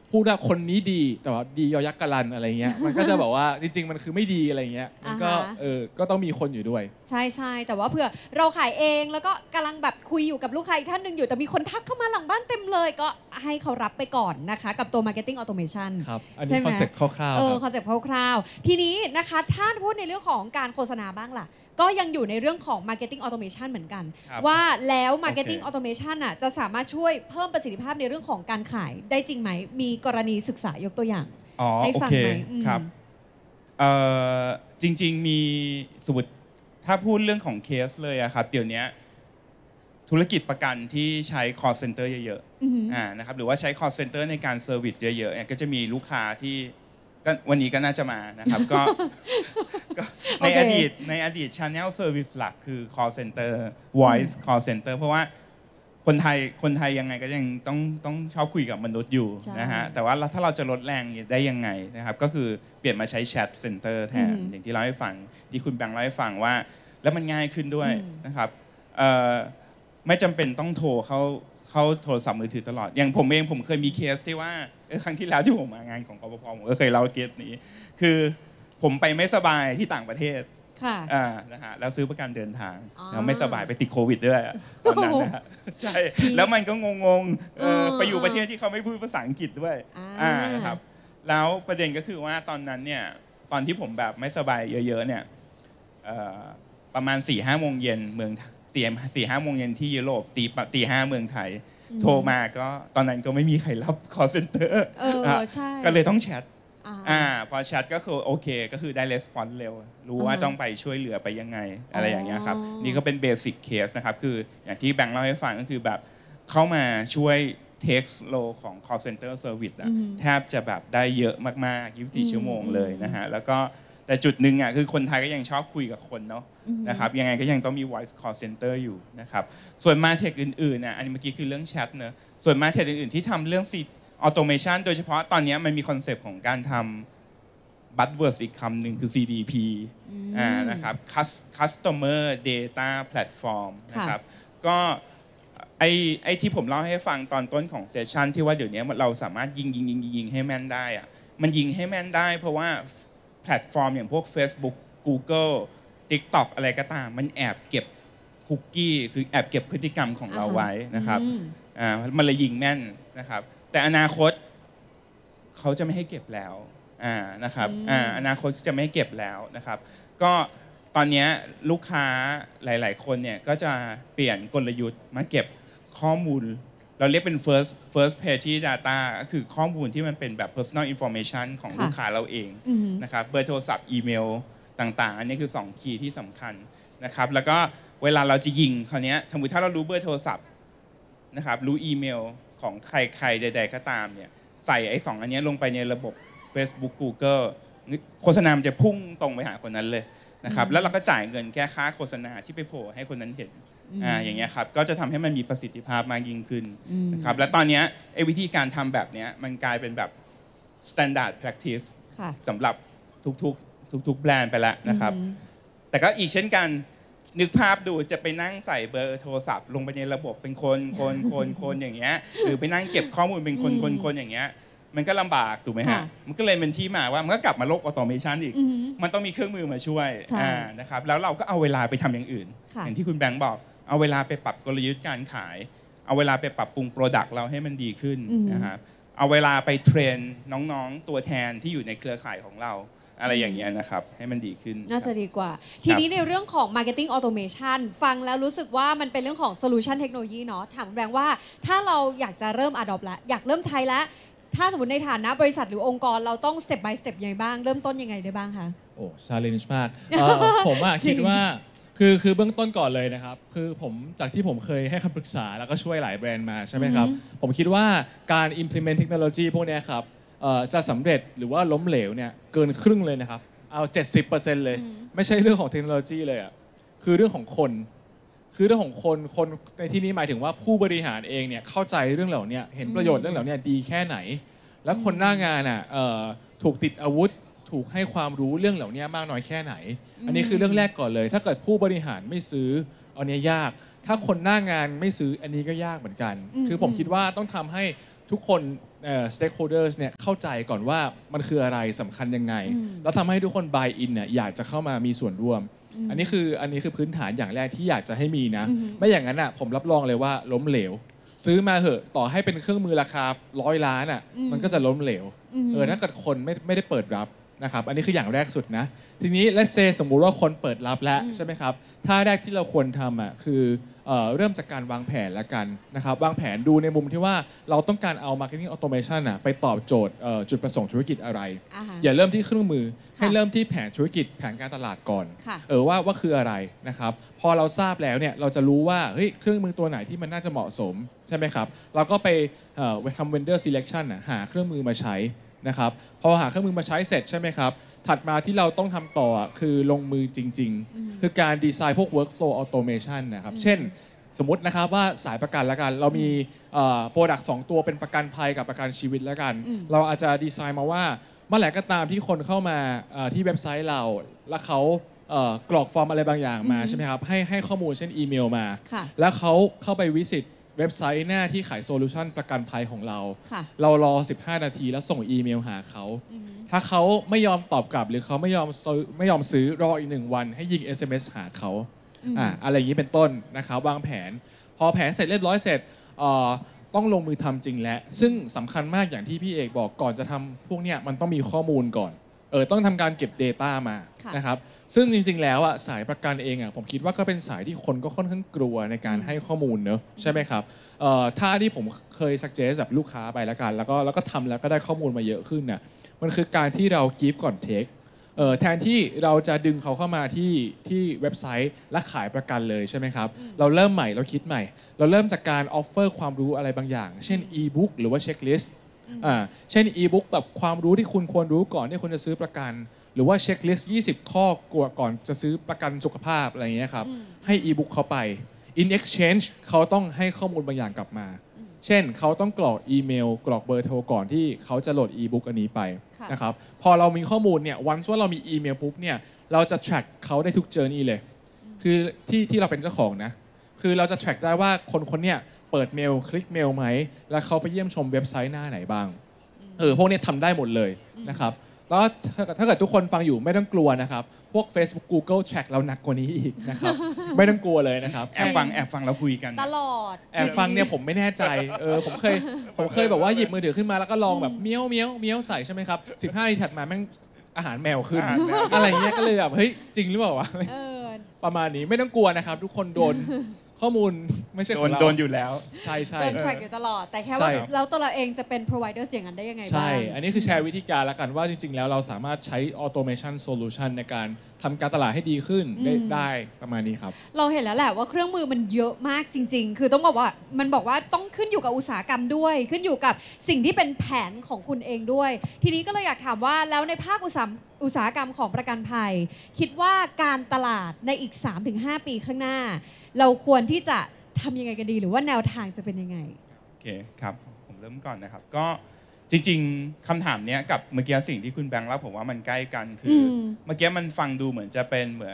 พูดว่าคนนี้ดีแต่ว่าดียอยักษ์กะลันอะไรเงี้ยมันก็จะบอกว่าจริงๆมันคือไม่ดีอะไรเงี้ยมันก็ก็ต้องมีคนอยู่ด้วยใช่ใช่แต่ว่าเผื่อเราขายเองแล้วก็กำลังแบบคุยอยู่กับลูกค้าอีกท่านหนึ่งอยู่แต่มีคนทักเข้ามาหลังบ้านเต็มเลยก็ให้เขารับไปก่อนนะคะกับตัว Marketing Automation ครับอันนี้คอนเซ็ปต์คร่าวๆคอนเซ็ปต์คร่าวๆทีนี้นะคะถ้าพูดในเรื่องของการโฆษณาบ้างล่ะก็ยังอยู่ในเรื่องของ Marketing Automation เหมือนกันว่าแล้ว Marketing Automation น่ะจะสามารถช่วยเพิ่มประสิทธิภาพในเรื่องของการขายได้จริงไหมมีกรณีศึกษายกตัวอย่างให้ฟังไหมครับจริงๆมีสมมติถ้าพูดเรื่องของเคสเลยอะครับเดี๋ยวนี้ธุรกิจประกันที่ใช้ call center เยอะๆนะครับหรือว่าใช้ call center ในการเซอร์วิสเยอะๆก็จะมีลูกค้าที่วันนี้ก็น่าจะมานะครับก็ในอดีต channel service หลักคือ call center voice call center เพราะว่าคนไทยยังไงก็ยังต้องชอบคุยกับมนุษย์อยู่นะฮะแต่ว่าถ้าเราจะลดแรงได้ยังไงนะครับก็คือเปลี่ยนมาใช้ chat center แทนอย่างที่เราให้ฟังที่คุณแบงค์เล่าให้ฟังว่าแล้วมันง่ายขึ้นด้วยนะครับไม่จำเป็นต้องโทรเข้าโทรศัพท์มือถือตลอดอย่างผมเองผมเคยมีเคสที่ว่าครั้งที่แล้วที่ผมมางานของกปป.ผมก็เคยเล่าเคสนี้คือผมไปไม่สบายที่ต่างประเทศนะฮะแล้วซื้อประกันเดินทางแล้วไม่สบายไปติดโควิดด้วยตอนนั้นนะใช่แล้วมันก็งงไปอยู่ประเทศที่เขาไม่พูดภาษาอังกฤษด้วยนะครับแล้วประเด็นก็คือว่าตอนนั้นเนี่ยตอนที่ผมแบบไม่สบายเยอะๆเนี่ยประมาณ 4-5 โมงเย็นเมือง4-5 โมงเย็นที่ยุโรปตี 5 เมืองไทยโทรมาก็ตอนนั้นก็ไม่มีใครรับ call center ก็เลยต้องแชทพอแชทก็คือโอเคก็คือได้レスปอนส์เร็วรู้ว่าต้องไปช่วยเหลือไปยังไงอะไรอย่างเงี้ยครับนี่ก็เป็นเบสิกเคสนะครับคืออย่างที่แบงค์เล่าให้ฟังก็คือแบบเข้ามาช่วยเทคโลของ call center service แทบจะแบบได้เยอะมากๆ24 ชั่วโมงเลยนะฮะแล้วก็แต่จุดหนึ่งอ่ะคือคนไทยก็ยังชอบคุยกับคนเนาะนะครับยังไงก็ยังต้องมี voice call center อยู่นะครับส่วนมาเทคอื่นๆอันนี้เมื่อกี้คือเรื่องแชทเนอะส่วนมาเทคอื่นๆที่ทำเรื่องautomation โดยเฉพาะตอนนี้มันมีคอนเซปต์ของการทำ buzzword อีกคำหนึ่งคือ CDP นะครับ Customer Data Platform นะครับก็ไอ้ที่ผมเล่าให้ฟังตอนต้นของเซสชันที่ว่าเดี๋ยวนี้เราสามารถยิงให้แม่นได้อะมันยิงให้แม่นได้เพราะว่าแพลตฟอร์มอย่างพวก Facebook Google TikTok อะไรก็ตามมันแอบเก็บคุกกี้คือแอบเก็บพฤติกรรมของเราไว้นะครับมันเลยยิงแม่นนะครับแต่อนาคตเขาจะไม่ให้เก็บแล้วนะครับอนาคตจะไม่ให้เก็บแล้วนะครับก็ตอนนี้ลูกค้าหลายๆคนเนี่ยก็จะเปลี่ยนกลยุทธ์มาเก็บข้อมูลเราเรียกเป็น first party data ก็คือข้อมูลที่มันเป็นแบบ personal information ของลูกค้าเราเองนะครับเบอร์โทรศัพท์อีเมลต่างๆอันนี้คือ2คีย์ที่สำคัญนะครับแล้วก็เวลาเราจะยิงคราวนี้สมมติถ้าเรารู้เบอร์โทรศัพท์นะครับรู้อีเมลของใครใดๆก็ตามเนี่ยใส่ไอ้2อันนี้ลงไปในระบบ Facebook Google โฆษณามันจะพุ่งตรงไปหาคนนั้นเลยนะครับแล้วเราก็จ่ายเงินแค่ค่าโฆษณาที่ไปโผล่ให้คนนั้นเห็นอย่างเงี้ยครับก็จะทำให้มันมีประสิทธิภาพมากยิ่งขึ้นนะครับและตอนนี้ไอ้วิธีการทำแบบนี้มันกลายเป็นแบบ standard practice สำหรับทุกแบรนด์ไปแล้วนะครับแต่ก็อีกเช่นกันนึกภาพดูจะไปนั่งใส่เบอร์โทรศัพท์ลงไปในระบบเป็นคนอย่างเงี้ยหรือไปนั่งเก็บข้อมูลเป็นคนอย่างเงี้ยมันก็ลำบากถูกไหมฮะมันก็เลยเป็นที่มาว่ามันก็กลับมาโลกออโตเมชันอีกมันต้องมีเครื่องมือมาช่วยนะครับแล้วเราก็เอาเวลาไปทำอย่างอื่นอย่างที่คุณแบงค์บอกเอาเวลาไปปรับกลยุทธ์การขายเอาเวลาไปปรับปรุงโปรดักต์เราให้มันดีขึ้นนะครับเอาเวลาไปเทรนน้องๆตัวแทนที่อยู่ในเครือข่ายของเราอะไรอย่างเงี้ยนะครับให้มันดีขึ้นน่าจะดีกว่าทีนี้ในเรื่องของ Marketing Automation ฟังแล้วรู้สึกว่ามันเป็นเรื่องของ Solution Technology เนาะถามแบงค์ว่าถ้าเราอยากจะเริ่ม Adopt แล้วอยากเริ่มใช้แล้วถ้าสมมติในฐานะบริษัทหรือองค์กรเราต้อง step by step ยังไงบ้างเริ่มต้นยังไงได้บ้างคะโอ้ challenge มากผมคิดว่าคือเบื้องต้นก่อนเลยนะครับคือผมจากที่ผมเคยให้คำปรึกษาแล้วก็ช่วยหลายแบรนด์มาใช่ไหมครับผมคิดว่าการ implement เทคโนโลยีพวกนี้ครับจะสำเร็จหรือว่าล้มเหลวเนี่ยเกินครึ่งเลยนะครับเอา 70% เลยไม่ใช่เรื่องของเทคโนโลยีเลยอ่ะคือเรื่องของคนคนในที่นี้หมายถึงว่าผู้บริหารเองเนี่ยเข้าใจเรื่องเหล่านี้เห็นประโยชน์เรื่องเหล่านี้ดีแค่ไหนแล้วคนหน้างานอ่ะถูกติดอาวุธถูกให้ความรู้เรื่องเหล่านี้มากน้อยแค่ไหนอันนี้คือเรื่องแรกก่อนเลยถ้าเกิดผู้บริหารไม่ซื้ออันนี้ยากถ้าคนหน้างานไม่ซื้ออันนี้ก็ยากเหมือนกันคือผมคิดว่าต้องทำให้ทุกคนstakeholders เนี่ยเข้าใจก่อนว่ามันคืออะไรสำคัญยังไงแล้วทำให้ทุกคน buy in เนี่ยอยากจะเข้ามามีส่วนร่วมอันนี้คือพื้นฐานอย่างแรกที่อยากจะให้มีนะไม่อย่างนั้นผมรับรองเลยว่าล้มเหลวซื้อมาเหอะต่อให้เป็นเครื่องมือราคา100 ล้านมันก็จะล้มเหลวถ้าเกิดคนไม่ได้เปิดรับนะครับอันนี้คืออย่างแรกสุดนะทีนี้ let's say สมมุติว่าคนเปิดรับแล้วใช่ไหมครับท่าแรกที่เราควรทำคือเริ่มจากการวางแผนละกันนะครับวางแผนดูในมุมที่ว่าเราต้องการเอา marketing automation ไปตอบโจทย์จุดประสงค์ธุรกิจอะไรอย่าเริ่มที่เครื่องมือให้เริ่มที่แผนธุรกิจแผนการตลาดก่อนว่าคืออะไรนะครับพอเราทราบแล้วเนี่ยเราจะรู้ว่าเฮ้ยเครื่องมือตัวไหนที่มันน่าจะเหมาะสมใช่ไหมครับเราก็ไปทำ vendor selection หาเครื่องมือมาใช้นะครับพอหาเครื่องมือมาใช้เสร็จใช่ไหมครับถัดมาที่เราต้องทำต่อคือลงมือจริงๆคือการดีไซน์พวก workflow automation นะครับเช่นสมมตินะครับว่าสายประกันแล้วกันเรามีโปรดักต์2ตัวเป็นประกันภัยกับประกันชีวิตแล้วกันเราอาจจะดีไซน์มาว่าเมื่อไหร่ก็ตามที่คนเข้ามาที่เว็บไซต์เราแล้วเขากรอกฟอร์มอะไรบางอย่างมาใช่ไหมครับให้ข้อมูลเช่นอีเมลมาแล้วเขาเข้าไปวิสิตเว็บไซต์หน้าที่ขายโซลูชันประกันภัยของเรารอ15 นาทีแล้วส่งอีเมลหาเขาถ้าเขาไม่ยอมตอบกลับหรือเขาไม่ยอมซื้อรออีก1 วันให้ยิง SMS หาเขาอะไรอย่างนี้เป็นต้นนะครับวางแผนพอแผนเสร็จเรียบร้อยเสร็จต้องลงมือทำจริงแล้วซึ่งสำคัญมากอย่างที่พี่เอกบอกก่อนจะทำพวกเนี้ยมันต้องมีข้อมูลก่อนต้องทำการเก็บ Data มานะครับซึ่งจริงๆแล้วสายประกันเองผมคิดว่าก็เป็นสายที่คนก็ค่อนข้างกลัวในการให้ข้อมูลเนอะใช่ไหมครับถ้าที่ผมเคย suggest กับลูกค้าไปแล้วกันแล้วก็ทำแล้วก็ได้ข้อมูลมาเยอะขึ้นน่ะมันคือการที่เรา give ก่อน take แทนที่เราจะดึงเขาเข้ามาที่เว็บไซต์และขายประกันเลยใช่ไหมครับเราเริ่มใหม่เราคิดใหม่เราเริ่มจากการ offer ความรู้อะไรบางอย่างเช่น e-book หรือว่า checklist เช่น e-book แบบความรู้ที่คุณควรรู้ก่อนที่คุณจะซื้อประกันหรือว่าเช็คลิสต์20 ข้อก่อนจะซื้อประกันสุขภาพอะไรอย่างเงี้ยครับให้ e-book เขาไป in exchange เขาต้องให้ข้อมูลบางอย่างกลับมาเช่นเขาต้องกรอกอีเมลกรอกเบอร์โทรก่อนที่เขาจะโหลด e-book อันนี้ไปนะครับพอเรามีข้อมูลเนี่ยวันว่าเรามีอีเมลปุ๊บเนี่ยเราจะ track เขาได้ทุก journey เลยคือที่เราเป็นเจ้าของนะคือเราจะ track ได้ว่าคนเนี่ยเปิดเมลคลิกเมลไหมแล้วเขาไปเยี่ยมชมเว็บไซต์หน้าไหนบ้างพวกนี้ทำได้หมดเลยนะครับแล้วถ้าเกิดทุกคนฟังอยู่ไม่ต้องกลัวนะครับพวก Facebook Google track เราหนักกว่านี้อีกนะครับไม่ต้องกลัวเลยนะครับแอบฟังเราคุยกันตลอดแอบฟังเนี่ยผมไม่แน่ใจผมเคยแบบว่าหยิบมือถือขึ้นมาแล้วก็ลองแบบเมี้ยวใส่ใช่ไหมครับ15 นาทีถัดมาแม่งอาหารแมวขึ้นอะไรเงี้ยก็เลยแบบเฮ้ยจริงหรือเปล่าวะประมาณนี้ไม่ต้องกลัวนะครับทุกคนโดนข้อมูลไม่ใช่ของเราโดนอยู่แล้วใช่โดน track อยู่ตลอดแต่แค่ว่าแล้วตัวเราเองจะเป็น provider อย่างนั้นได้ยังไงบ้างใช่อันนี้คือแชร์วิธีการละกันว่าจริงๆแล้วเราสามารถใช้ automation solution ในการทำการตลาดให้ดีขึ้นได้ประมาณนี้ครับเราเห็นแล้วแหละว่าเครื่องมือมันเยอะมากจริงๆคือต้องบอกว่ามันบอกว่าต้องขึ้นอยู่กับอุตสาหกรรมด้วยขึ้นอยู่กับสิ่งที่เป็นแผนของคุณเองด้วยทีนี้ก็เลยอยากถามว่าแล้วในภาคอุตสาหกรรมของประกันภัยคิดว่าการตลาดในอีก 3-5 ปีข้างหน้าเราควรที่จะทำยังไงกันดีหรือว่าแนวทางจะเป็นยังไงโอเคครับผมเริ่มก่อนนะครับก็จริงๆคำถามนี้กับเมื่อกี้สิ่งที่คุณแบงค์เล่าผมว่ามันใกล้กันคือเมื่อกี้มันฟังดูเหมือนจะเป็นเหมื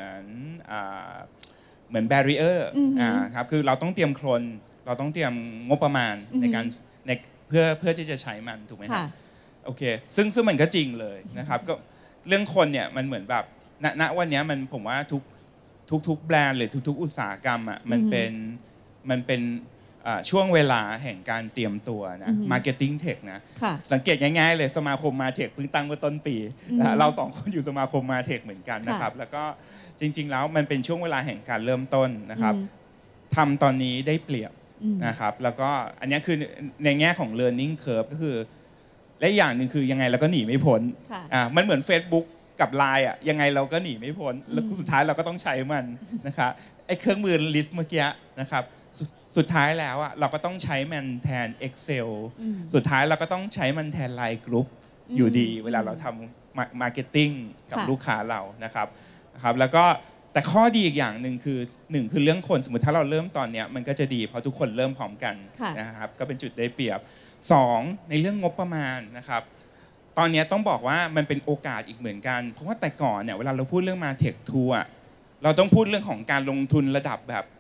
อนแบรีเออร์ครับคือเราต้องเตรียมโคลนเราต้องเตรียมงบประมาณในการเพื่อที่จะใช้มันถูกไหมครับโอเคซึ่งมันก็จริงเลยนะครับก็เรื่องคนเนี่ยมันเหมือนแบบณวันนี้มันผมว่าทุกแบรนด์หรือทุกอุตสาหกรรมมันเป็นช่วงเวลาแห่งการเตรียมตัวนะ marketing tech นะสังเกตง่ายๆเลยสมาคมมาเทคเพิ่งตั้งเมื่อต้นปีเรา2 คนอยู่สมาคมมาเทคเหมือนกันนะครับแล้วก็จริงๆแล้วมันเป็นช่วงเวลาแห่งการเริ่มต้นนะครับทำตอนนี้ได้เปรียบนะครับแล้วก็อันนี้คือในแง่ของ learning curve ก็คือและอย่างหนึ่งคือยังไงเราก็หนีไม่พ้นมันเหมือน Facebook กับ LINE ยังไงเราก็หนีไม่พ้นแล้วสุดท้ายเราก็ต้องใช้มันนะครับไอ้เครื่องมือ list เมื่อกี้นะครับสุดท้ายแล้วเราก็ต้องใช้มันแทน Excel สุดท้ายเราก็ต้องใช้มันแทน Line Group อยู่ดีเวลาเราทำ Marketing กับลูกค้าเรานะครับแล้วก็แต่ข้อดีอีกอย่างหนึ่งคือ1คือเรื่องคนสมมติถ้าเราเริ่มตอนนี้มันก็จะดีเพราะทุกคนเริ่มพร้อมกันนะครับก็เป็นจุดได้เปรียบ2ในเรื่องงบประมาณนะครับตอนนี้ต้องบอกว่ามันเป็นโอกาสอีกเหมือนกันเพราะว่าแต่ก่อนเนี่ยเวลาเราพูดเรื่องมาเทคทัวร์เราต้องพูดเรื่องของการลงทุนระดับแบบ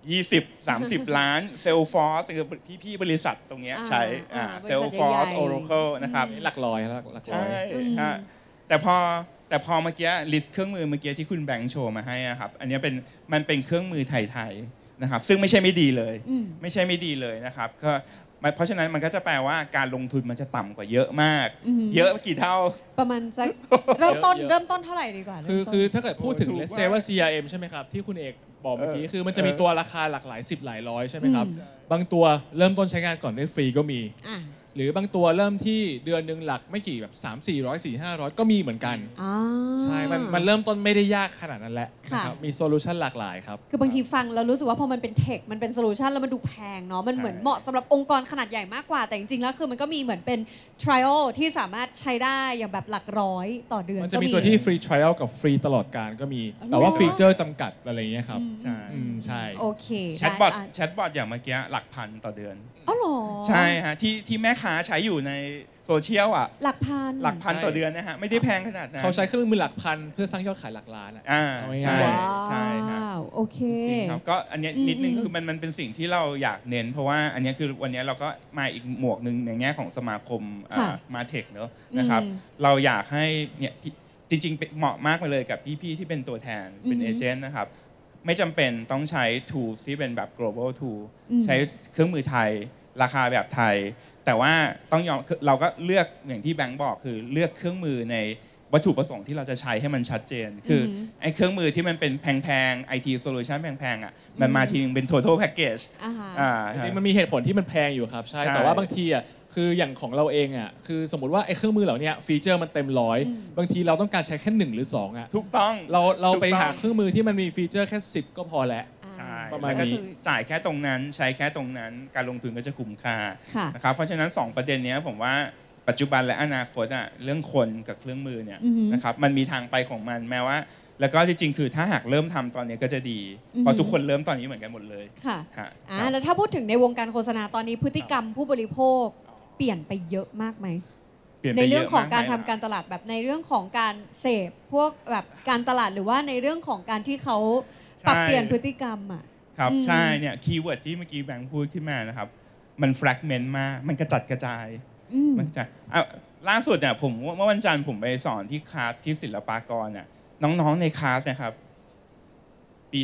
20-30 ล้าน Salesforce คือพี่ๆบริษัทตรงเนี้ยใช้บริษัทใหญ่ Salesforce ๆ Oracle นะครับหลักร้อยหลักร้อยใช่ฮะแต่พอเมื่อกี้ลิสต์เครื่องมือเมื่อกี้ที่คุณแบงค์โชว์มาให้อะครับอันนี้มันเป็นเครื่องมือไทยๆนะครับซึ่งไม่ใช่ไม่ดีเลยไม่ใช่ไม่ดีเลยนะครับก็เพราะฉะนั้นมันก็จะแปลว่าการลงทุนมันจะต่ำกว่าเยอะมากเยอะกี่เท่าประมาณสักเริ่มต้นเท่าไหร่ดีกว่าคือถ้าเกิดพูดถึงถูก let's say ว่า CRM ใช่ไหมครับที่คุณเอกบอกเมื่อกี้คือมันจะมีตัวราคาหลากหลาย10หลายร้อยใช่ไหมครับบางตัวเริ่มต้นใช้งานก่อนได้ฟรีก็มีหรือบางตัวเริ่มที่เดือนหนึ่งหลักไม่กี่แบบ3-400 400-500ก็มีเหมือนกันใช่มันเริ่มต้นไม่ได้ยากขนาดนั้นแหละนะครับมีโซลูชันหลากหลายครับคือบางทีฟังแล้วรู้สึกว่าพอมันเป็นเทคมันเป็นโซลูชันแล้วมันดูแพงเนาะมันเหมือนเหมาะสำหรับองค์กรขนาดใหญ่มากกว่าแต่จริงๆแล้วคือมันก็มีเหมือนเป็น trial ที่สามารถใช้ได้อย่างแบบหลักร้อยต่อเดือนมันจะมีตัวที่ฟรี trial กับฟรีตลอดการก็มีแต่ว่าฟีเจอร์จำกัดอะไรอย่างเงี้ยครับใช่โอเคแชทบอทอย่างเมื่อกี้หลักพันต่อเดือนอ๋อเหรอใช่ฮะที่แม่ค้าใช้อยู่ในโซเชียลอ่ะหลักพันต่อเดือนนะฮะไม่ได้แพงขนาดนั้นเขาใช้เครื่องมือหลักพันเพื่อสร้างยอดขายหลักล้านอ่ะใช่ใช่ฮะโอเคครับก็อันนี้นิดนึงคือมันเป็นสิ่งที่เราอยากเน้นเพราะว่าอันนี้คือวันนี้เราก็มาอีกหมวกหนึ่งในแง่ของสมาคมมาเทคเนอะนะครับเราอยากให้เนี่ยจริงๆเหมาะมากเลยกับพี่ๆที่เป็นตัวแทนเป็นเอเจนต์นะครับไม่จำเป็นต้องใช้ tools ที่เป็นแบบ global tool ใช้เครื่องมือไทยราคาแบบไทยแต่ว่าต้องยอมเราก็เลือกอย่างที่แบงค์บอกคือเลือกเครื่องมือในวัตถุประสงค์ที่เราจะใช้ให้มันชัดเจนคือไอ้เครื่องมือที่มันเป็นแพงๆ IT solution แพงๆอ่ะมันมาทีนึงเป็น total package จริงๆมันมีเหตุผลที่มันแพงอยู่ครับใช่แต่ว่าบางทีอ่ะคืออย่างของเราเองอ่ะคือสมมติว่าไอ้เครื่องมือเหล่านี้ฟีเจอร์มันเต็มร้อยบางทีเราต้องการใช้แค่1หรือ2อ่ะถูกต้องเราไปหาเครื่องมือที่มันมีฟีเจอร์แค่10ก็พอแล้วประมาณนี้จ่ายแค่ตรงนั้นใช้แค่ตรงนั้นการลงทุนก็จะคุ้มค่านะครับเพราะฉะนั้น2ประเด็นนี้ผมว่าปัจจุบันและอนาคตอ่ะเรื่องคนกับเครื่องมือเนี่ยนะครับมันมีทางไปของมันแม้ว่าแล้วก็จริงๆคือถ้าหากเริ่มทำตอนนี้ก็จะดีเพราะทุกคนเริ่มตอนนี้เหมือนกันหมดเลยค่ะแล้วถ้าพูดถึงในวงการโฆษณาตอนนี้พฤติกรรมผู้บริโภคเปลี่ยนไปเยอะมากไหมในเรื่องของการทำการตลาดแบบในเรื่องของการเสพพวกแบบการตลาดหรือว่าในเรื่องของการที่เขาปรับเปลี่ยนพฤติกรรมอ่ะครับใช่เนี่ยคีย์เวิร์ดที่เมื่อกี้แบงค์พูดขึ้นมานะครับมันแฟรกเมนต์มากมันกระจัดกระจายมันจะล่าสุดเนี่ยผมเมื่อวันจันทร์ผมไปสอนที่คลาสที่ศิลปากรน่ะน้องๆในคลาสนะครับปี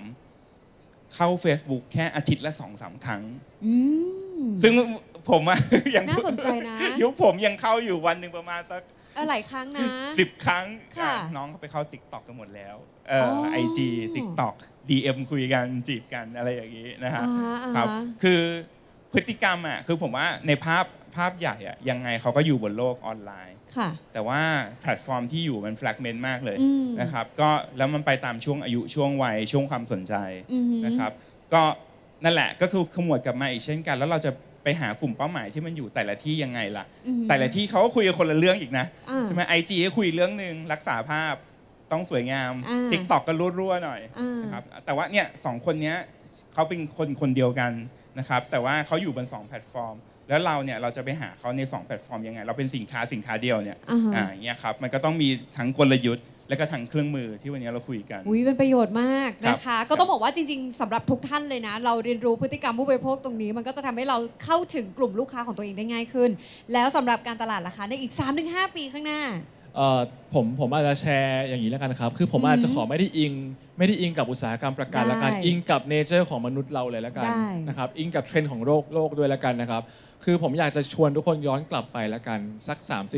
3เข้า Facebook แค่อาทิตย์ละ 2-3 ครั้งซึ่งผมอะยังน่าสนใจนะยุคผมยังเข้าอยู่วันหนึ่งประมาณสักหลายครั้งนะ 10 ครั้งน้องเขาไปเข้า TikTok กันหมดแล้วIG TikTok DM คุยกันจีบกันอะไรอย่างนี้นะครับคือพฤติกรรมอ่ะคือผมว่าในภาพใหญ่อ่ะยังไงเขาก็อยู่บนโลกออนไลน์แต่ว่าแพลตฟอร์มที่อยู่มันแฟลกเมนต์มากเลยนะครับก็แล้วมันไปตามช่วงอายุช่วงวัยช่วงความสนใจนะครับก็นั่นแหละก็คือขมวดกลับมาอีกเช่นกันแล้วเราจะไปหากลุ่มเป้าหมายที่มันอยู่แต่ละที่ยังไงล่ะแต่ละที่เขาก็คุยกันคนละเรื่องอีกนะใช่ไหม IG ก็คุยเรื่องนึงรักษาภาพต้องสวยงาม TikTok ก็รั่วๆหน่อยนะครับแต่ว่าเนี่ย2คนนี้เขาเป็นคนเดียวกันนะครับแต่ว่าเขาอยู่บน2แพลตฟอร์มแล้วเราเนี่ยเราจะไปหาเขาใน2แพลตฟอร์มยังไงเราเป็นสินค้าเดียวเนี่ยอย่างเงี้ยครับมันก็ต้องมีทั้งกลยุทธ์และก็ทั้งเครื่องมือที่วันนี้เราคุยกันเป็นประโยชน์มากนะคะก็ต้องบอกว่าจริงๆสำหรับทุกท่านเลยนะเราเรียนรู้พฤติกรรมผู้บริโภคตรงนี้มันก็จะทำให้เราเข้าถึงกลุ่มลูกค้าของตัวเองได้ง่ายขึ้นแล้วสำหรับการตลาดล่ะคะในอีก 3-5 ปีข้างหน้าผมอาจจะแชร์อย่างนี้แล้วกันครับคือผมอาจจะขอไม่ได้อิงกับอุตสาหกรรมประกันละกันอิงกับเนเจอร์ของมนุษย์เราเลยแล้วกันนะครับอิงกับเทรนด์ของโลกด้วยแล้วกันนะครับคือผมอยากจะชวนทุกคนย้อนกลับไปแล้วกันสัก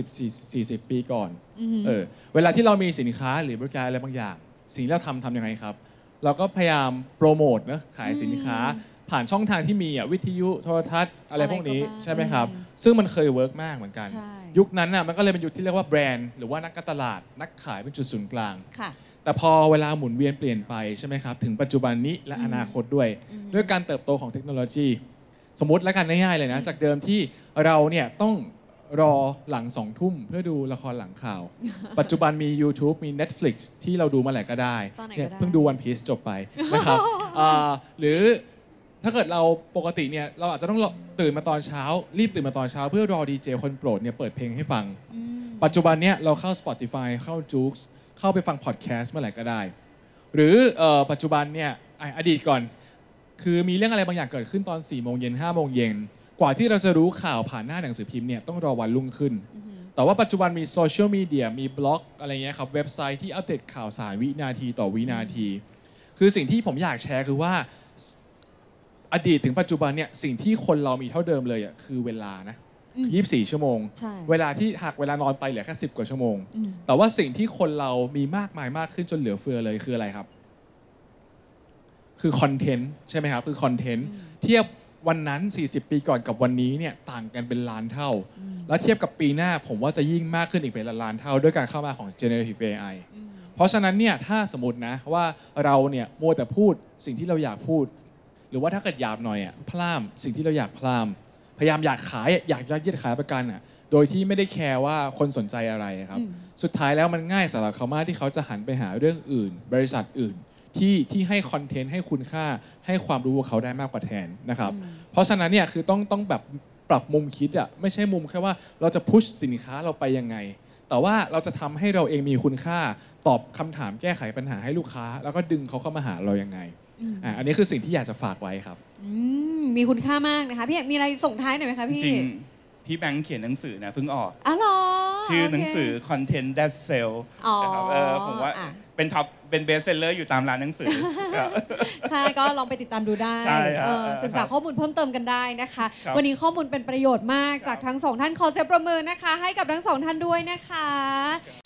30-40 ปีก่อนเวลาที่เรามีสินค้าหรือบริการอะไรบางอย่างสิ่งที่เราทำยังไงครับเราก็พยายามโปรโมทนะขายสินค้าผ่านช่องทางที่มีวิทยุโทรทัศน์อะไรพวกนี้ใช่ไหมครับซึ่งมันเคยเวิร์กมากเหมือนกันยุคนั้นมันก็เลยเป็นยุคที่เรียกว่าแบรนด์หรือว่านักการตลาดนักขายเป็นจุดศูนย์กลางแต่พอเวลาหมุนเวียนเปลี่ยนไปใช่ไหมครับถึงปัจจุบันนี้และอนาคตด้วยการเติบโตของเทคโนโลยีสมมติแล้วกันง่ายๆเลยนะจากเดิมที่เราเนี่ยต้องรอหลัง2 ทุ่มเพื่อดูละครหลังข่าวปัจจุบันมี YouTube มี Netflix ที่เราดูเมื่อไหร่ก็ได้เนี่ยเพิ่งดู One Piece จบไปนะครับหรือถ้าเกิดเราปกติเนี่ยเราอาจจะต้องตื่นมาตอนเช้ารีบตื่นมาตอนเช้าเพื่อรอดีเจคนโปรดเนี่ยเปิดเพลงให้ฟังปัจจุบันเนี่ยเราเข้า Spotify เข้า Joox เข้าไปฟังพอดแคสต์เมื่อไหร่ก็ได้หรือปัจจุบันเนี่ยอดีตก่อนคือมีเรื่องอะไรบางอย่างเกิดขึ้นตอน4 โมงเย็น5 โมงเย็นกว่าที่เราจะรู้ข่าวผ่านหน้าหนังสือพิมพ์เนี่ยต้องรอวันรุ่งขึ้นแต่ว่าปัจจุบันมีโซเชียลมีเดียมีบล็อกอะไรเงี้ยครับเว็บไซต์ที่อัปเดตข่าวสารวินาทีต่อวินาทีคือสิ่งที่ผมอยากแชร์คือว่าอดีตถึงปัจจุบันเนี่ยสิ่งที่คนเรามีเท่าเดิมเลยอ่ะคือเวลานะ24 ชั่วโมงเวลาที่หักเวลานอนไปเหลือแค่10 กว่าชั่วโมงแต่ว่าสิ่งที่คนเรามีมากมายมากขึ้นจนเหลือเฟือเลยคืออะไรครับคือคอนเทนต์ใช่ไหมครับคือคอนเทนต์เทียบวันนั้น40 ปีก่อนกับวันนี้เนี่ยต่างกันเป็นล้านเท่าแล้วเทียบกับปีหน้าผมว่าจะยิ่งมากขึ้นอีกเป็นล้านเท่าด้วยการเข้ามาของ generative AI เพราะฉะนั้นเนี่ยถ้าสมมตินะว่าเราเนี่ยมัวแต่พูดสิ่งที่เราอยากพูดหรือว่าถ้าเกิดหยาบหน่อยอ่ะพร่ำสิ่งที่เราอยากพร่ำพยายามอยากขายอยากยัดเยียดขายประกันอ่ะโดยที่ไม่ได้แคร์ว่าคนสนใจอะไรครับสุดท้ายแล้วมันง่ายสำหรับเขามากที่เขาจะหันไปหาเรื่องอื่นบริษัทอื่นที่ให้คอนเทนต์ให้คุณค่าให้ความรู้กับเขาได้มากกว่าแทนนะครับเพราะฉะนั้นเนี่ยคือต้องแบบปรับมุมคิดอ่ะไม่ใช่มุมแค่ว่าเราจะพุชสินค้าเราไปยังไงแต่ว่าเราจะทำให้เราเองมีคุณค่าตอบคำถามแก้ไขปัญหาให้ลูกค้าแล้วก็ดึงเขาเข้ามาหาเรายังไงอันนี้คือสิ่งที่อยากจะฝากไว้ครับมีคุณค่ามากนะคะพี่เอกมีอะไรส่งท้ายหน่อยไหมคะพี่จริงพี่แบงค์เขียนหนังสือนะเพิ่งออกอ๋อเหรอชื่อหนังสือ Content That Sell นะครับผมว่าเป็นท็อปเป็นเบสเซลเลอร์อยู่ตามร้านหนังสือใช่ก็ลองไปติดตามดูได้ศึกษาข้อมูลเพิ่มเติมกันได้นะคะวันนี้ข้อมูลเป็นประโยชน์มากจากทั้งสองท่านขอเสียงปรบมือนะคะให้กับทั้งสองท่านด้วยนะคะ